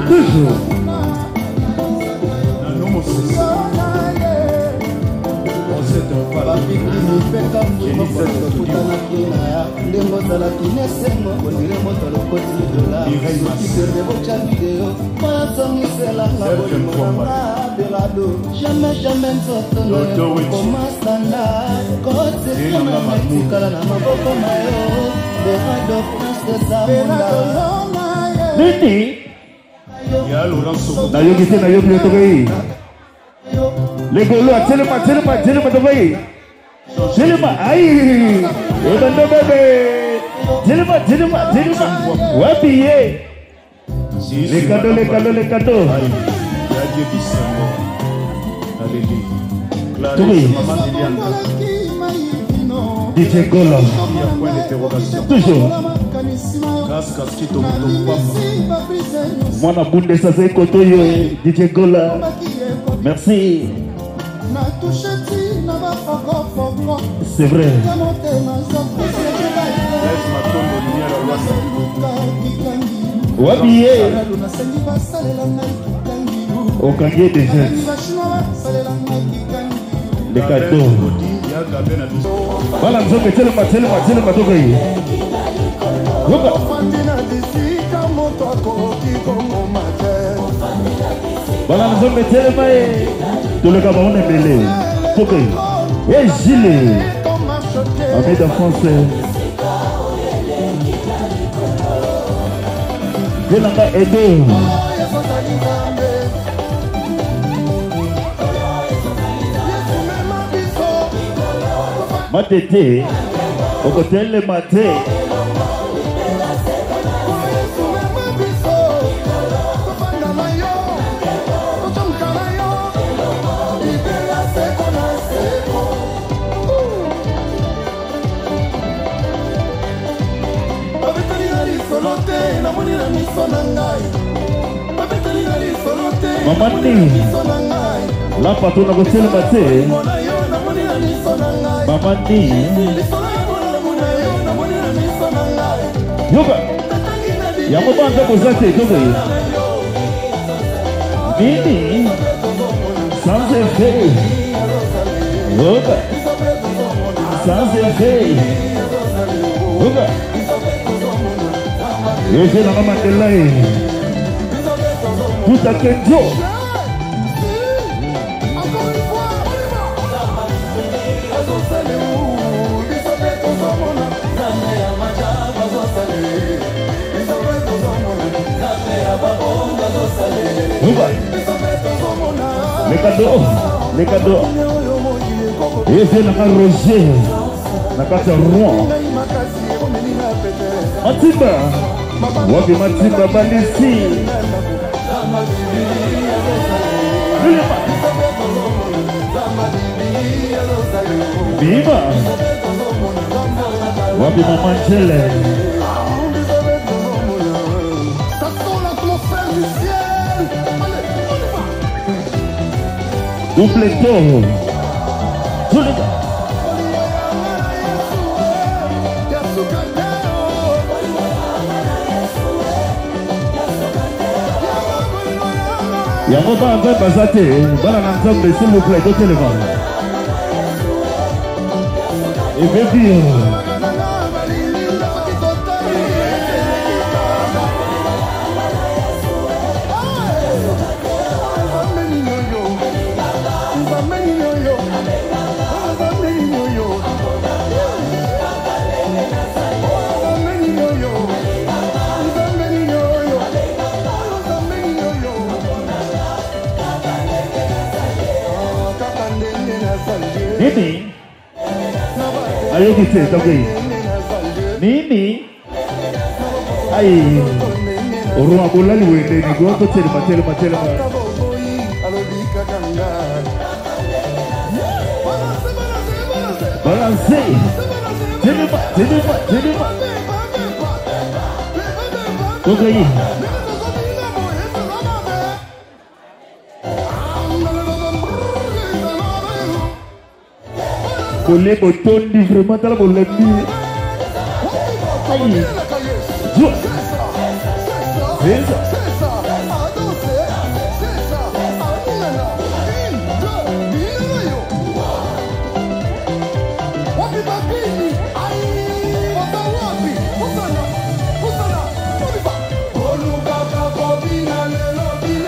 Toujours. Nini? Nayogi te nayogi yo tokai. Legolo telema tokai. Telema ai. Ebando bebe. Telema. Wapi ye? Les cadeaux. DJ Gola. Toujours. Mwana bunde sasa koto yo DJ Gola. Merci. C'est vrai. Wabiye. Au casier des jeunes. Les cadeaux. Voilà, nous telema tokai. Voilà, nous sommes telema et tout le Cameroun est mêlé. Tokai. Et Gilet. Ami de français. Delanga aidé. Matete, au côté le maté. Mamani, la patona au côté le maté. Mamani. Yoga. Yamobanga kozate yoga. Nini? Sans effet. Yoga. Sans effet. Yoga. Yoga la maman de là. Tout à Kenzo. Les cadeaux. Et c'est la Roger. La carte Rouen. Matimba. Wabi Matimba Banisi. Viva. Wabi Maman Chele. Double tour. Yango ba ngwe bazate bana na nzambe s'il vous plaît dotez le vent. Et baby. Nini? Ayo kita toki. Nini? Ay. Orang aku lalu ini ni gua tu telema. Balance. Telema. Toki. Boleh beton di vraiment dalam boleh di. Aïe.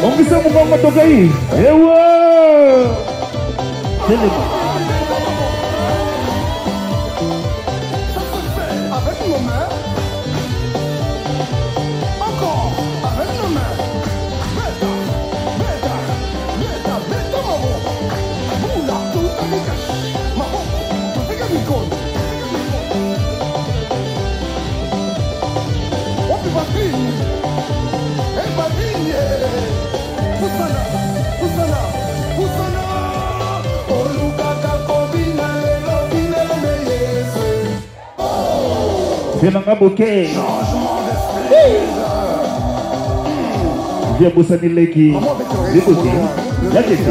ongisa mungongo toka hii. Ewa. Tele. Avec nos mains. Encore. Avec nos mains. Beta. Beta. Beta. Beta mamo. Bula. Tuta mikash. Mamo. Tufika mikoni. Wapi batini? Hey batini. Pusana. Pusana. Pusana. Olukaka kobina lelo binele yese. C'est un bouquet. Viens Boussani Leki. Des bouquets. La tête.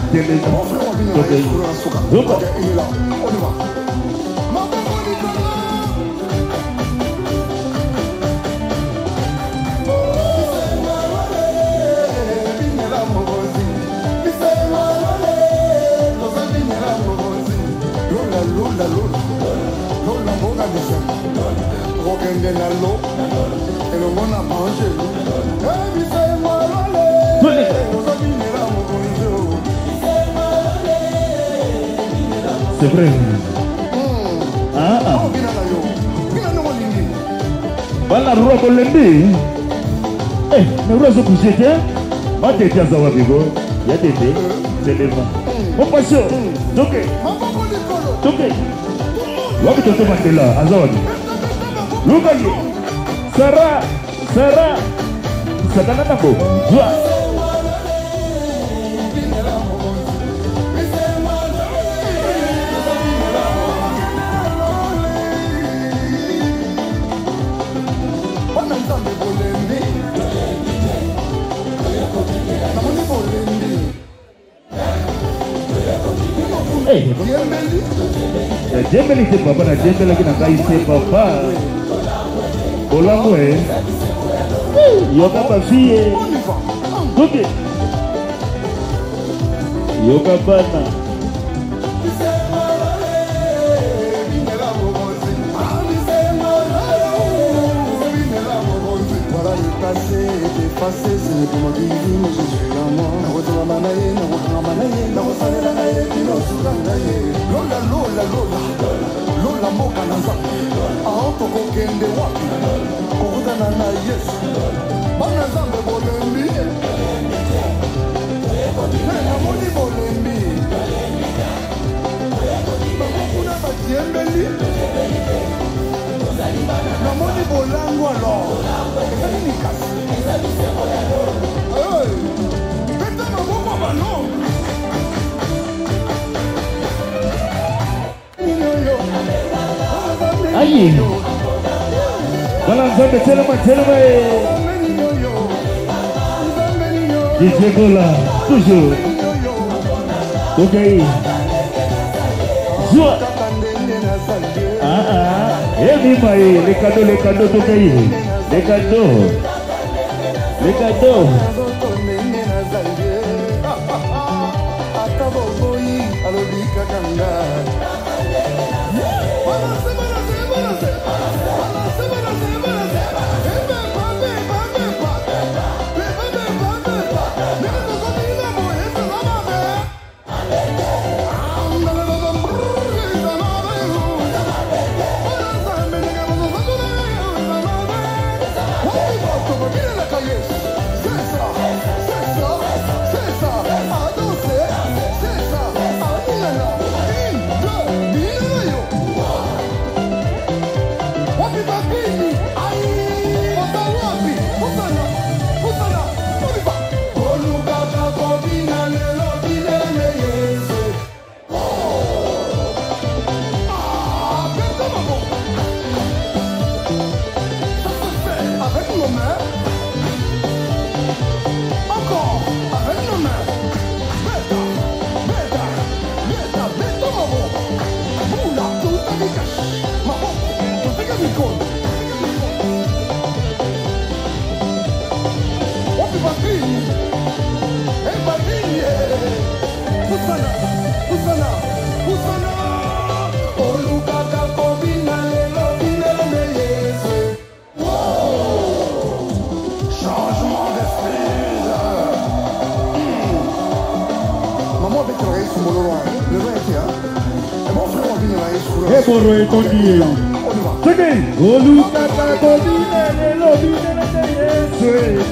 C'est vrai. Ah. Voilà, robo lendi. Eh, mais rozo couchete. Ma tête à zawa bigo. Ya tete. C'est le vent. Mon passion. Donc. Donc. Wapi toto matela azawadi. Lukaye. Sarah. Sadana nako. Joa. Jembeli c'est papa na jembeli qui n'a pas ici papa. Olango yoga pa fille. Ok. Yoga bana. Passé, c'est le moment du vie, mais je suis là moi. Na retourna manaye, na retourna manaye, na retourna manaye, kino suganaye. Lola, lola, lola, lola moka na nzambe. Aoto kokende wapi? Kokutana na Yesu. Bana nzambe bolembi. Namoni bolembi. Bakokuna batiembeli. Namoni bolango alors. Ezali mikasi. Peta maboko bano. Aïe. Voilà, nzambe telema. DJ Gola, toujours. Ok. Joie. Et les cadeaux, ok. Les cadeaux. E borro e tondi. Segui. Oluka tabodine ne lobine ne teyeswe.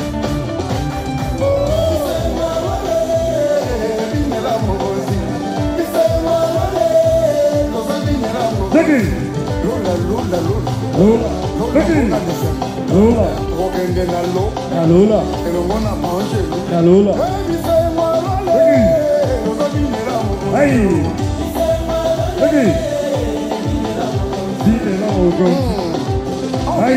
Segui. Lola. Segui. Lola. Lola. Hey. Segui. Dine la ogo. Hey.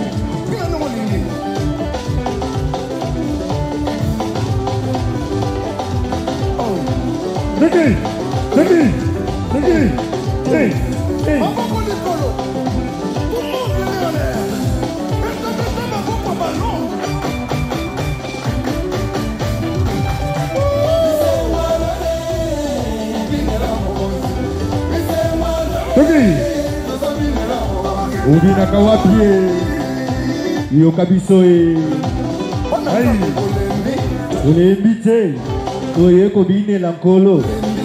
Segui. Hey. Ubina kawapie iyo kabisoe ai olembite oye kobine lankolo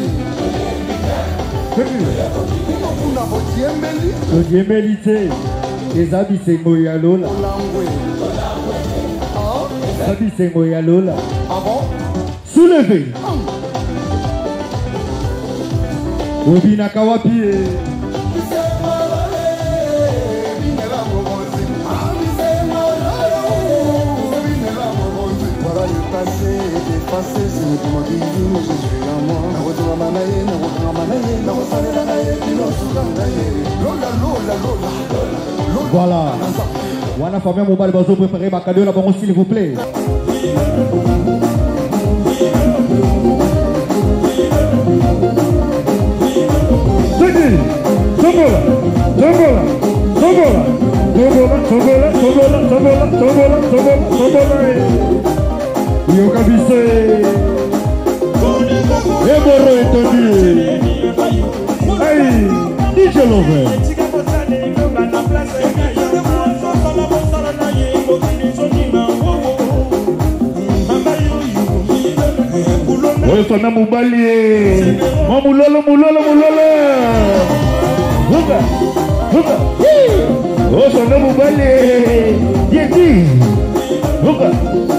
odiembelite eza bisengo ya lola eza bisengo ya lola souleve ubina kawapie Voilà. Wana famille mobile bazo préparer ma cadeau là bon s'il vous plaît. Yo kabise. E borro e tondi. Hey, DJ Lover. Oye sona mubali. Mulolo. Huga. Oye sona mubali. Yeti. Huga.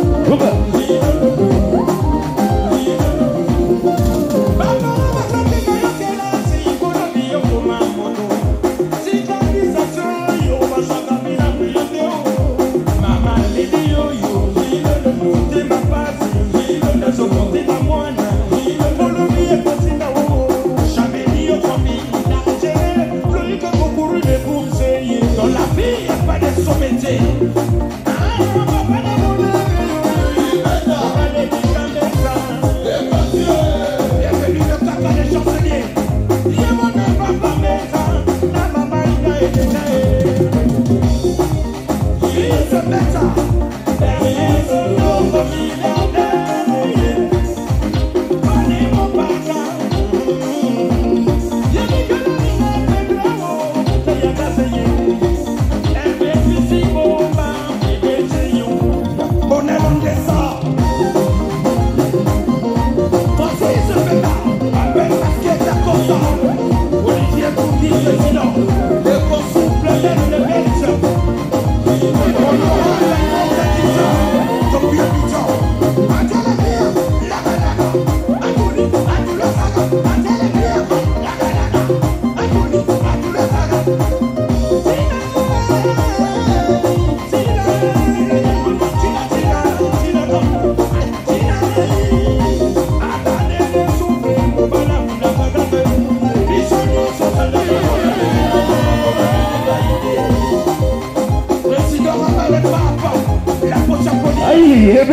Hey,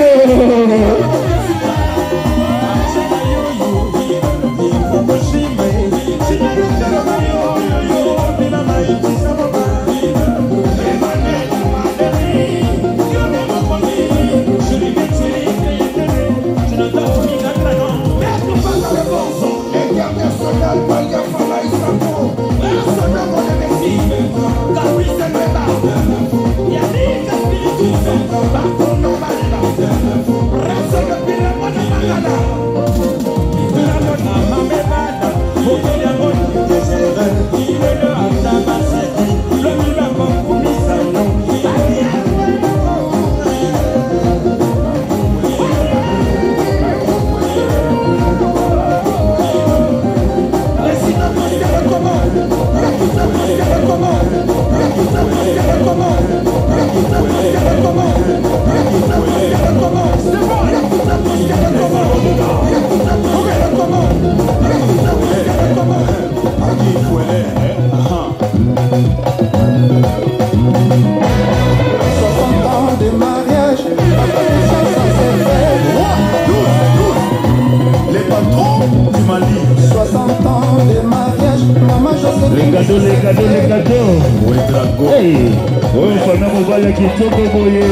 baby. Reste cadeaux. Hey, oh, pendant mon voyage qui toque au boyer.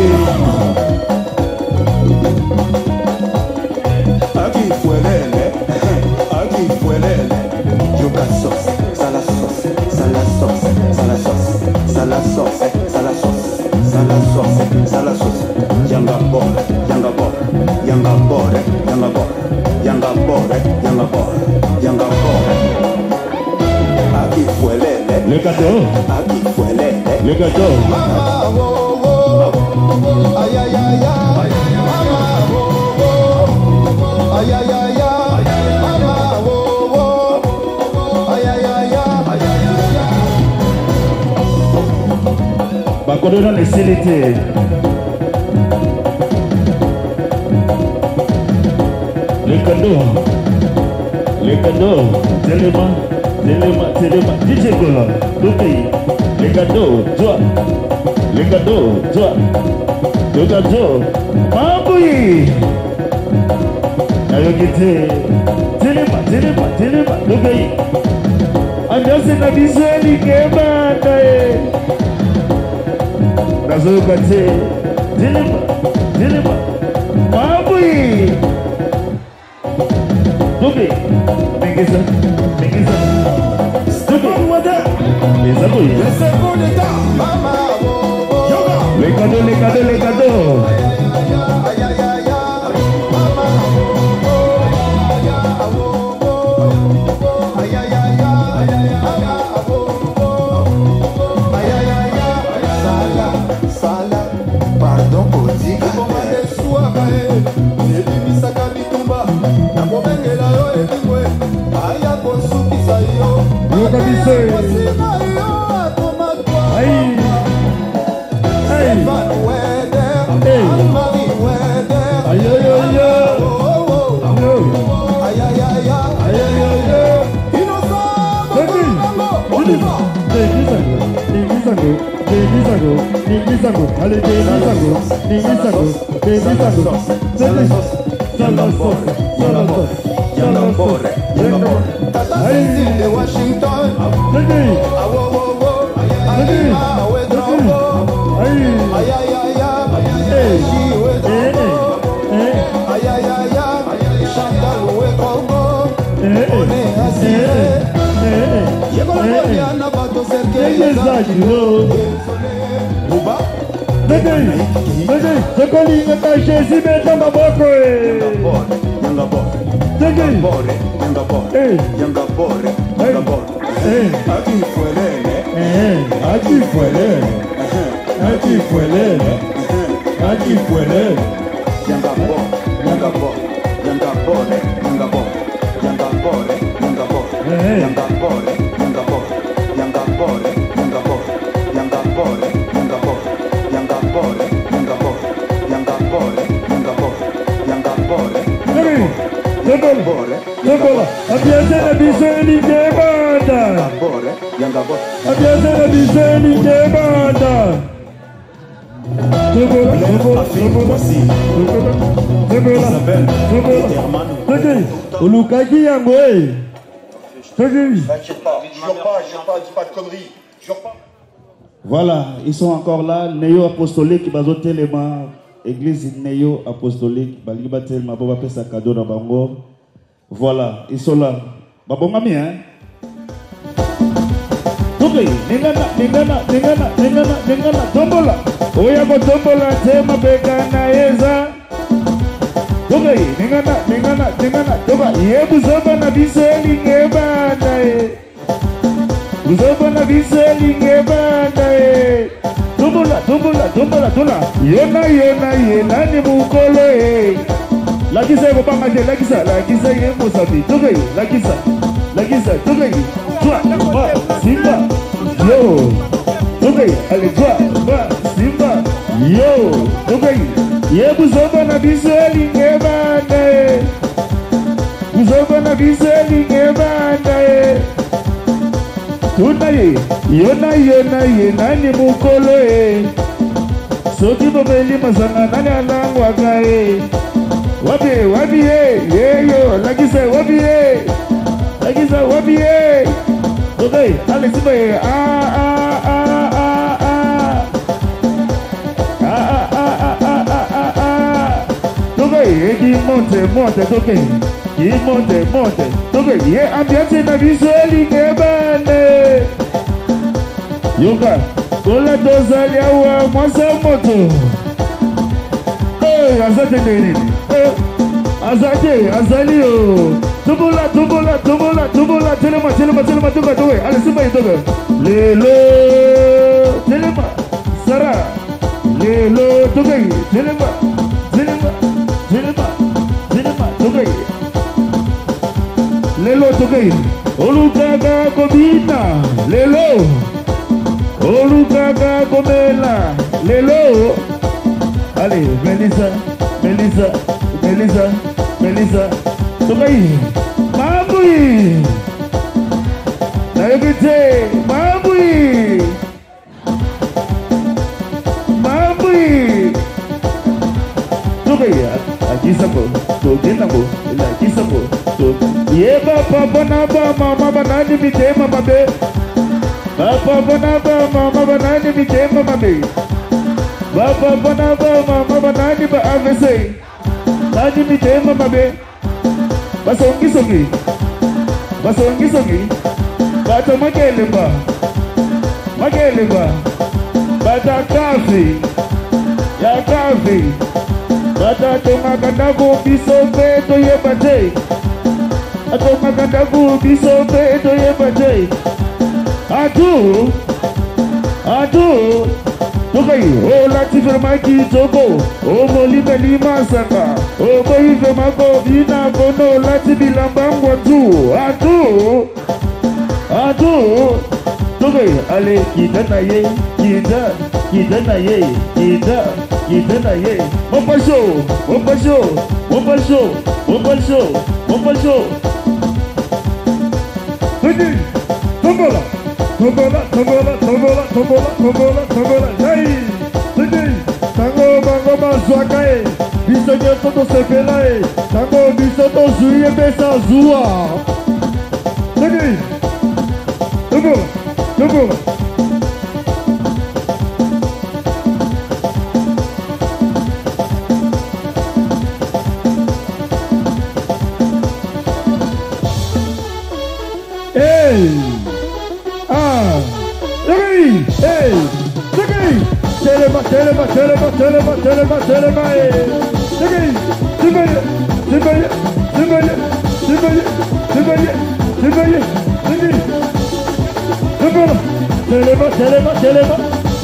Aki fuelele, aki fuelele. Yoga sauce, sala sauce, sala sauce, sala sauce, sala sauce, sala sauce, sala sauce, sala sauce. Yanga bore, yanga bore, yanga bore, yanga bore, yanga bore, yanga bore, yanga bore. Aki fuelele, le gâteau, aki fuelele, le gâteau. Mama, wo, wo, ay, ay, ay, ay, mama, wo, wo, ay, ay, ay, ay, mama, wo, wo, ay, ay, ay, ay. Bakodo dans les célétés. Les cadeaux, Téléma, DJ Gola, le pays, les cadeaux, toi, le gâteau, Mamboui, Ayogité, Téléma, le pays, Ambiance na biseli kebanda, Nazokate, Téléma, Mamboui. Dobe, Mengeza, Stupid Wada, les abouilles. Le second d'état, mama, wo, wo, yoga. Les cadeaux. Ay, ay, ay, ay, mama, wo, wo, ay, ay, ay, mama, wo, ay, ay, ay, sala, pardon pour dire. komande swaka ebimisaka bitumba nakobengela yo ebingwe aya kosukisa yo Yokabise. kosima yo atomatwa Stefan Weder, Anne-Marie Weder, Aïe, aïe, ay, ay, ay, Innocent, on y va. Allez, Tata Cécile de Washington, Anima Wedrambo, ay, ay, ay, J Wedrambo, ay, ay, ay, Chantal Wedrambo, on est assis, Yekolakobiana bato Sergei Buba, Sokolinga ta Jésus meta maboko Yanga bore, Aki fuelele. Abiazena biseni kebanda. Abiazena biseni kebanda. Olukaki yango T'inquiète pas, jure pas, dis pas de conneries. Jure pas. Voilà, ils sont encore là. Néo apostolique, bazotelema, église Néo apostolique, balibatel, baba pesa cadeau na bango. Voilà, ils sont là. Babongami, hein? Okay, ningana, tombola. Oya ko tombola, tema begana eza. Okay, ningana, toba. Yebu zoba na biseli ngebanda e. Uzoba na biseli ngebanda e. Tombola. Yena ni mukolo e. Lakisa ko panga de lakisa ye Mozambique. Tobe, lakisa, tobe. Toi, ba, Simba. Yo. Tobe, allez toi, ba, Simba. Yo. Tobe. Ye buzoba na biseli ngebanda e. Buzoba na biseli ngebanda e. Tuna ye, yena ni mukolo e. Soki bomeli mazanga nani anangwaga e. Wabi yo, lakisa wabi. Toquei, allez, c'est vrai. Toquei, qui monte, toquei. Qui monte. Toquei, e ambiance na visuali que bane. Yoga, kola dozali awa mwasa moto. Azate nini? Azate, azali yo. Tubola, telema, toga. Allez, c'est vrai, toga. Lelo, telema, Sara. Lelo, toga, telema, toga. Lelo, toga. Olukaga kobina, lelo. Olukaga komela, lelo. Allez, Melissa, Tokai, Mambui, Nayogite, Mambui, Tokai, aqui sabo, Tokenabo, aqui sabo, Yeba Papanaba, Mama Banani, Mitema, Babe, Papa Banaba, Mama Banani, Mitema, Babe. Baba banaba mama banani ba avese nani mitema mabe basongi bata makeleba bata kafi bata tomakandago bisobe to yebate atomakandago bisobe to yebate atu Tokai, o lati vermaki togo, o molibe lima saka, o koi vermako vina kono lati bilambangwa tu, atu, Tokai, ale kita na ye, mopasho. Tokai, Tombola, jai, today, tango bango mazwakae, biso nyoto to sepelae, tango biso to zuye besa zua. Today, tombola. Telema.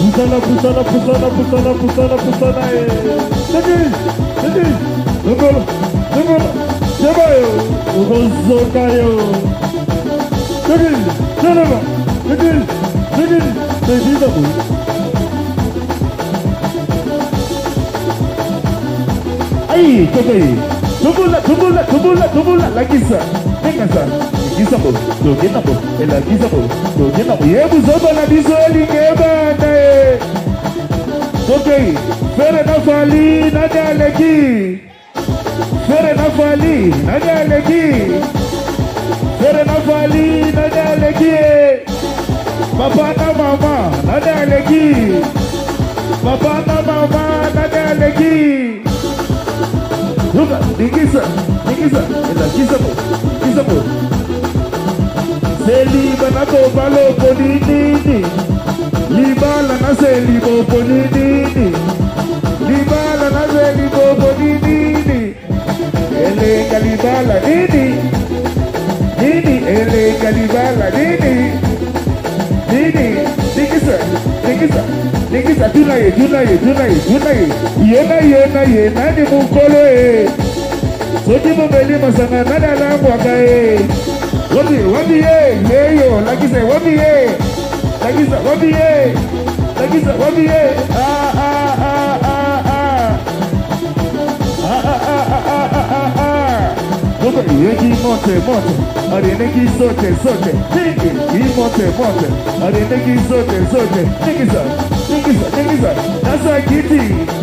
Aí, toquei. Tubula, lagisa. Venga, lagisa, toquenabo, lagisa, toquenabo. Yebu zoba na biso elingeba toquei. Fere na fali, nanya leki. Fere na fali, nanya leki. Papa na mama, nanya leki. Look, Nikisa, Kisabo. Seli banako balo ponini. Libala na seli bo ponini. Ele kalibala nini. Nikisa, tunaye. Yena ni mukolo Soji mubeli masana nada la mwaka Wabi yeyo, lagisa wabi Look, you monte, areneki sote, tingi, monte, areneki sote, Nikisa, nasa kiti,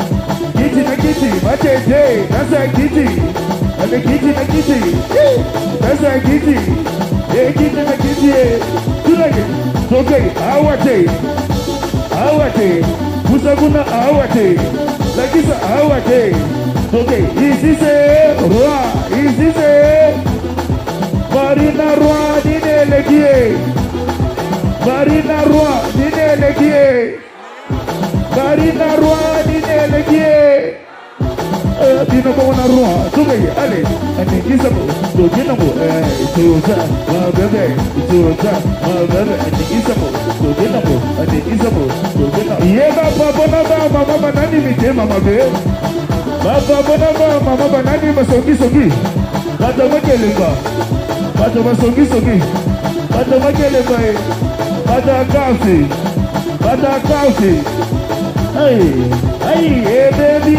mate nasa kiti, ane kiti, nasa kiti, kiti na kiti, Sulege, Soge, Awate, Awate, Musaguna Awate, Lakisa Awate, Soge, Isise, Roi, Isise, Marina Roi, Dine Legie, Marina Roi, Dine Legie, Marina Roi, Dine Legie. Dina Bona Roi, Soge, allez, allez, Isamo, Soginamo, Soja, ma bébé, Soja, ma bébé, Isamo, Soginamo, Isamo, Soginamo. Yega Babonaba, Mama Banani, Mite, Mama Bé, Baba Bonaba, Mama Banani, Masogi Sogi, Bata Makelemba, Bata Masogi Sogi, Bata Makelemba, Bata Kausi, Bata Kausi. Hey, baby,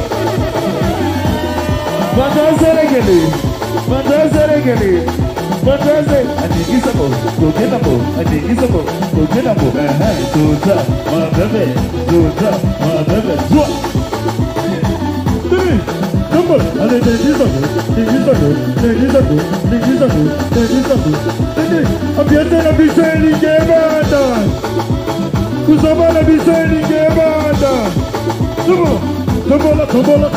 Bandazeregele, Bandazeregele, Bandaze, Adigizamo, Gogenamo, Adigizamo, Gogenamo, Soja, ma bébé, Soja, ma bébé, Zoa. Come on, allez, Digizamo, Abbiate la bisogna che vada, Kusama la bisogna che vada, Tobola,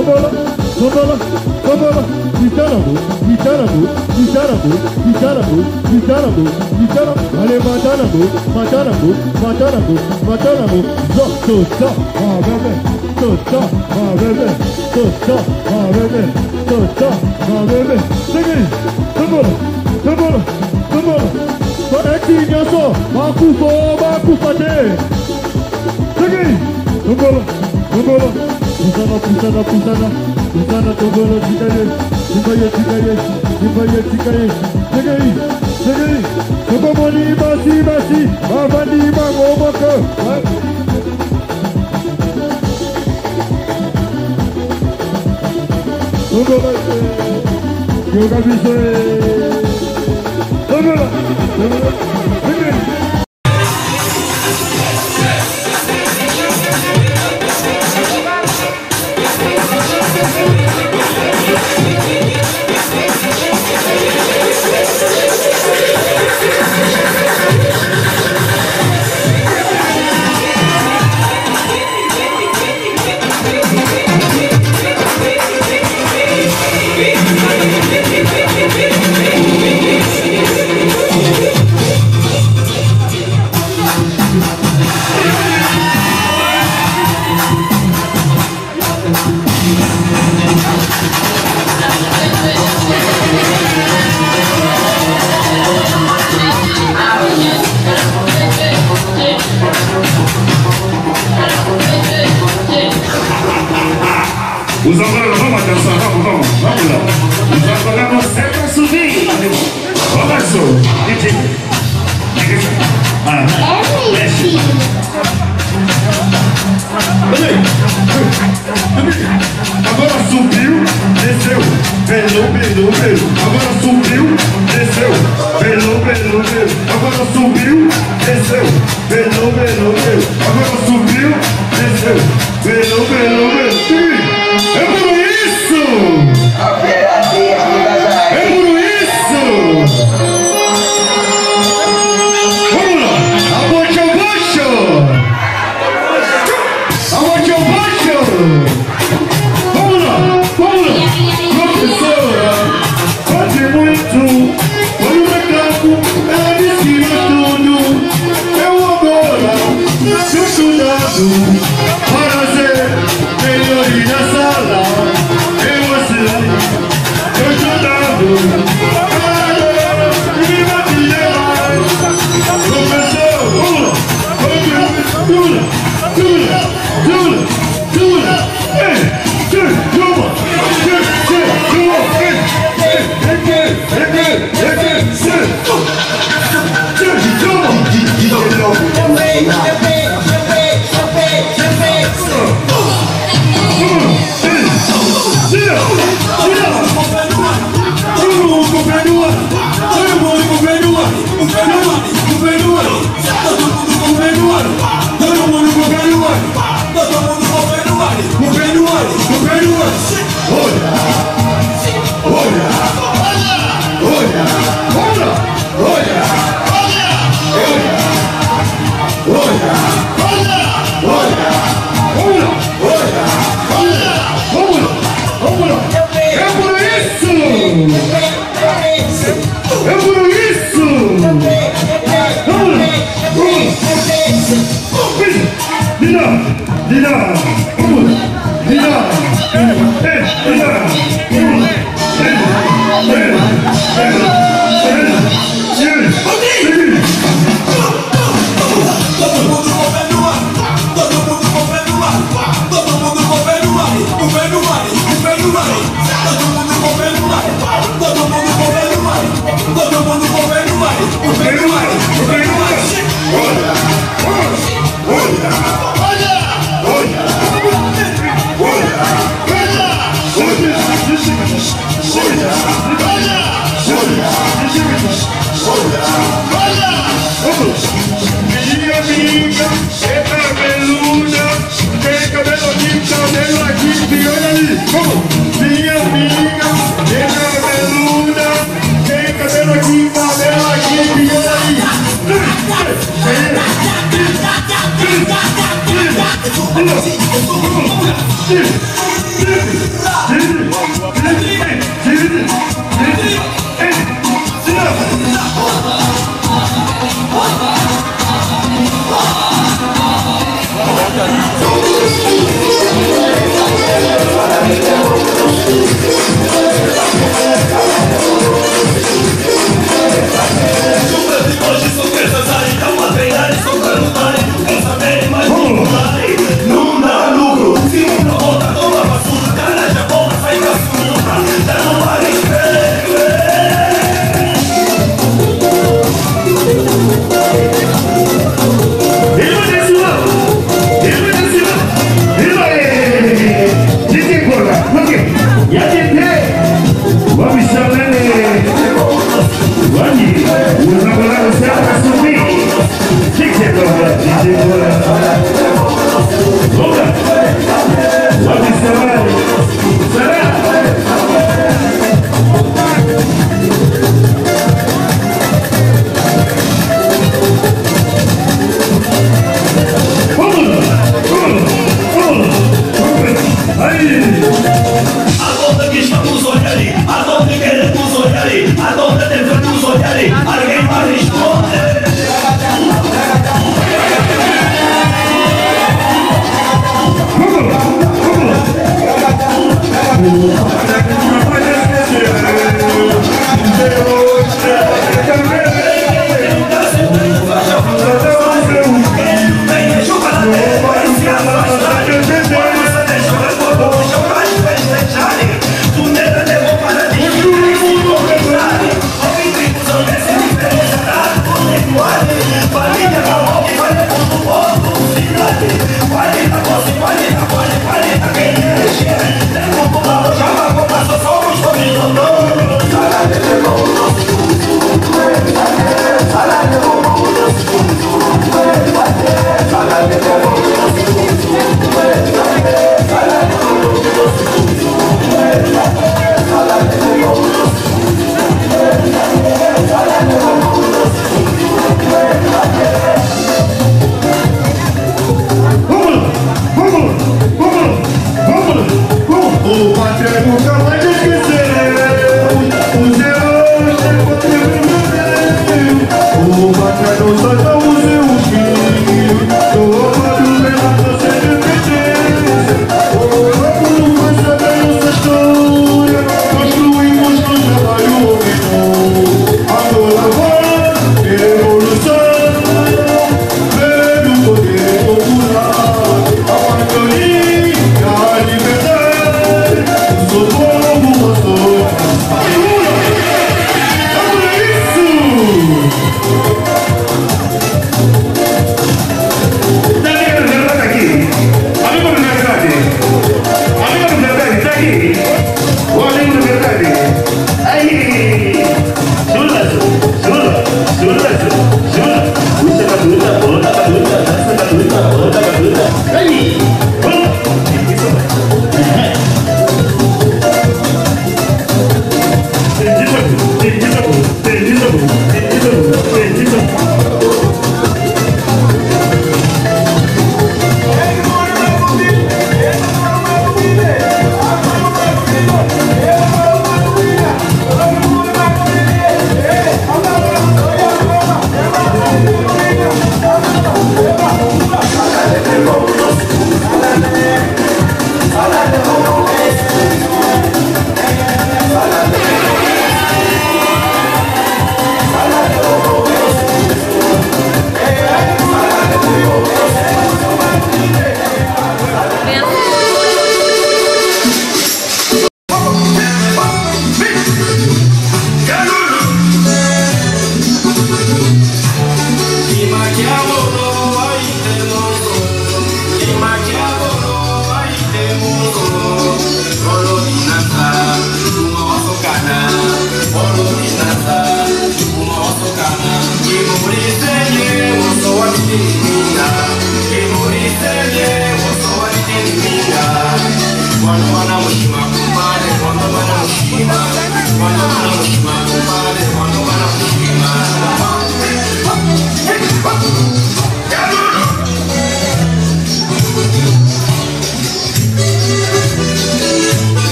Itarabu, allez, Matarabu, Tota, ma bébé, Tota, ma bébé, Segui, Tobola, Konekti nyoso, Makufate, Segui, Tobola, Pusana, Tobola, Tikaye, Segui, Tobomoni, Basi, Mavani, Mamaka, Tobola, Yoga Bise, Tobola, Segui. Os angolanos, vamos dançar, vamos lá. Os angolanos sempre subir. Vamos subir. Mexe. Agora subiu, desceu. Pelou. Agora subiu, desceu. Pelou. Agora subiu, desceu. Pelou. Agora subiu, desceu. Pelou. É por isso! Vamos lá! Abaixo! Vamos lá! Professora, pode muito! Foi um macaco, ela me ensina tudo! Eu agora sou estudado para ser melhor na sala. Eu assinei, eu estudado. Minha amiga, nega cabeluda, tem cabelo aqui, cabelo aqui, e aí? Hoje sou pesado, então uma verdade, sou canutário, não quer saber mais não dá lucro, se uma volta toma vassoura, cara já volta, sai da surra, já não vale aonde que estamos olhando, aonde queremos olhar, aonde devemos olhar, alguém vai responder. Somos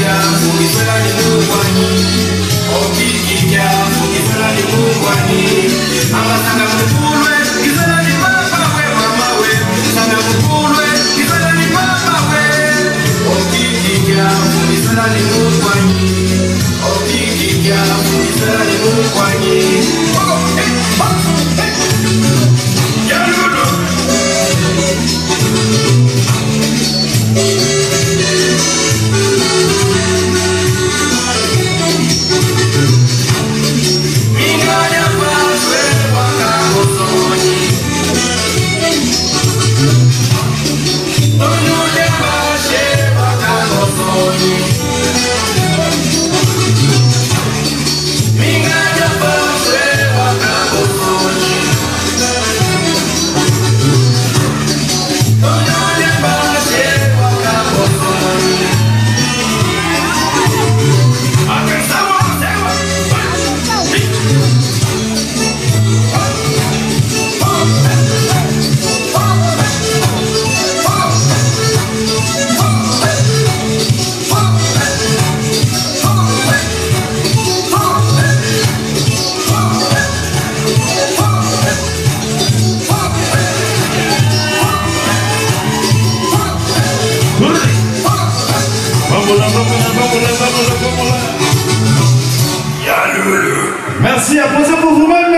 Merci, applaudissez pour vous-même.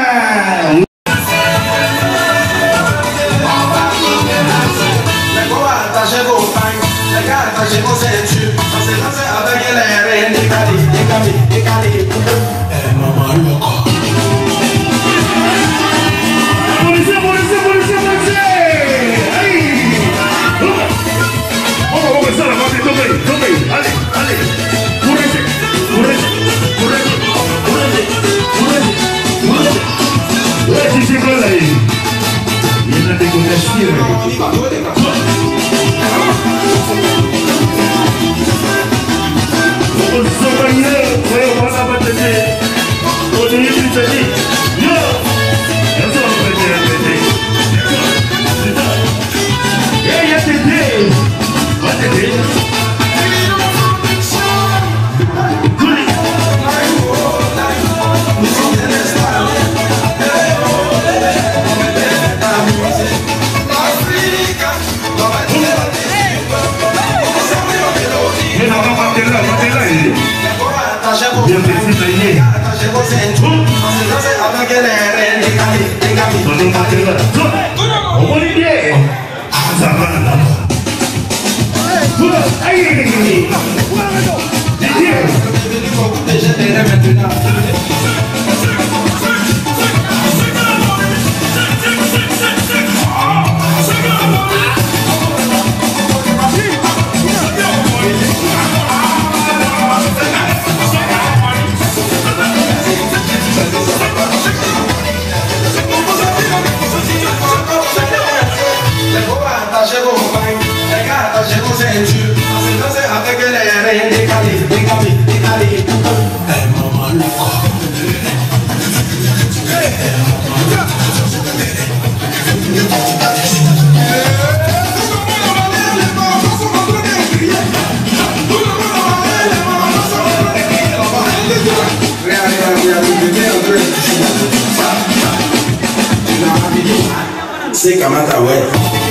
C'est Kamata, ouais.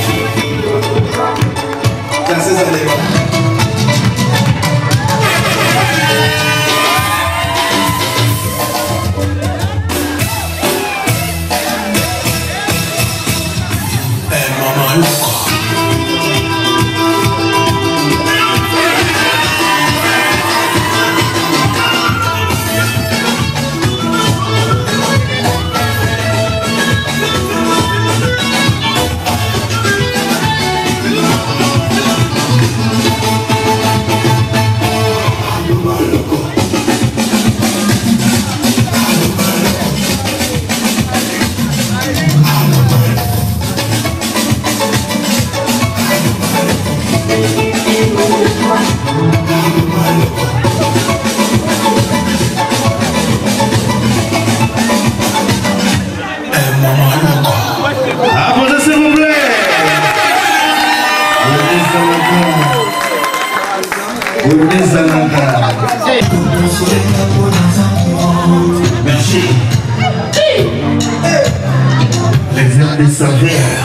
Cassez ça les gars. Zalanga. Merci. Les airs des saveurs.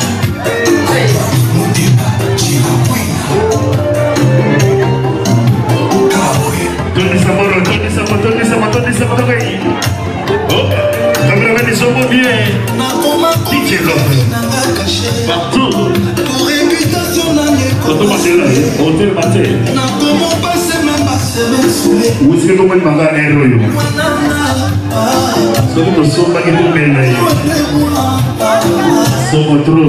Partout. Où est-ce que vous pouvez m'avoir un héros? Ce que nous sommes pas qui nous mènent. Sommes trop.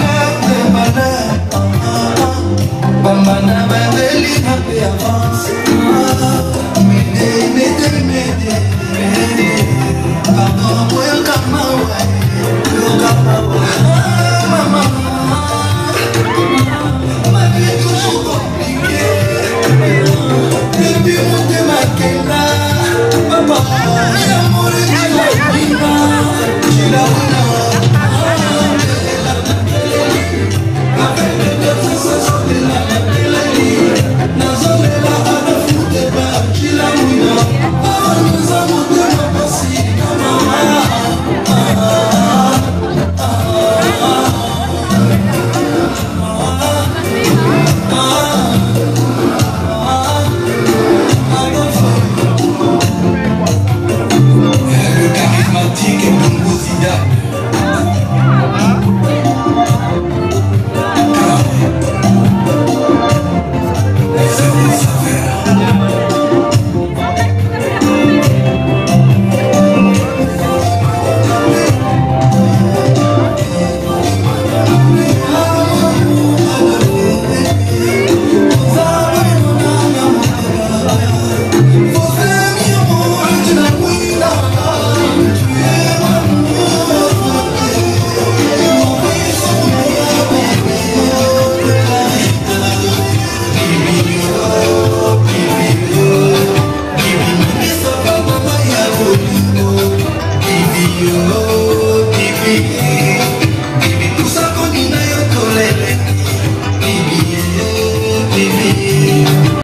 Avance.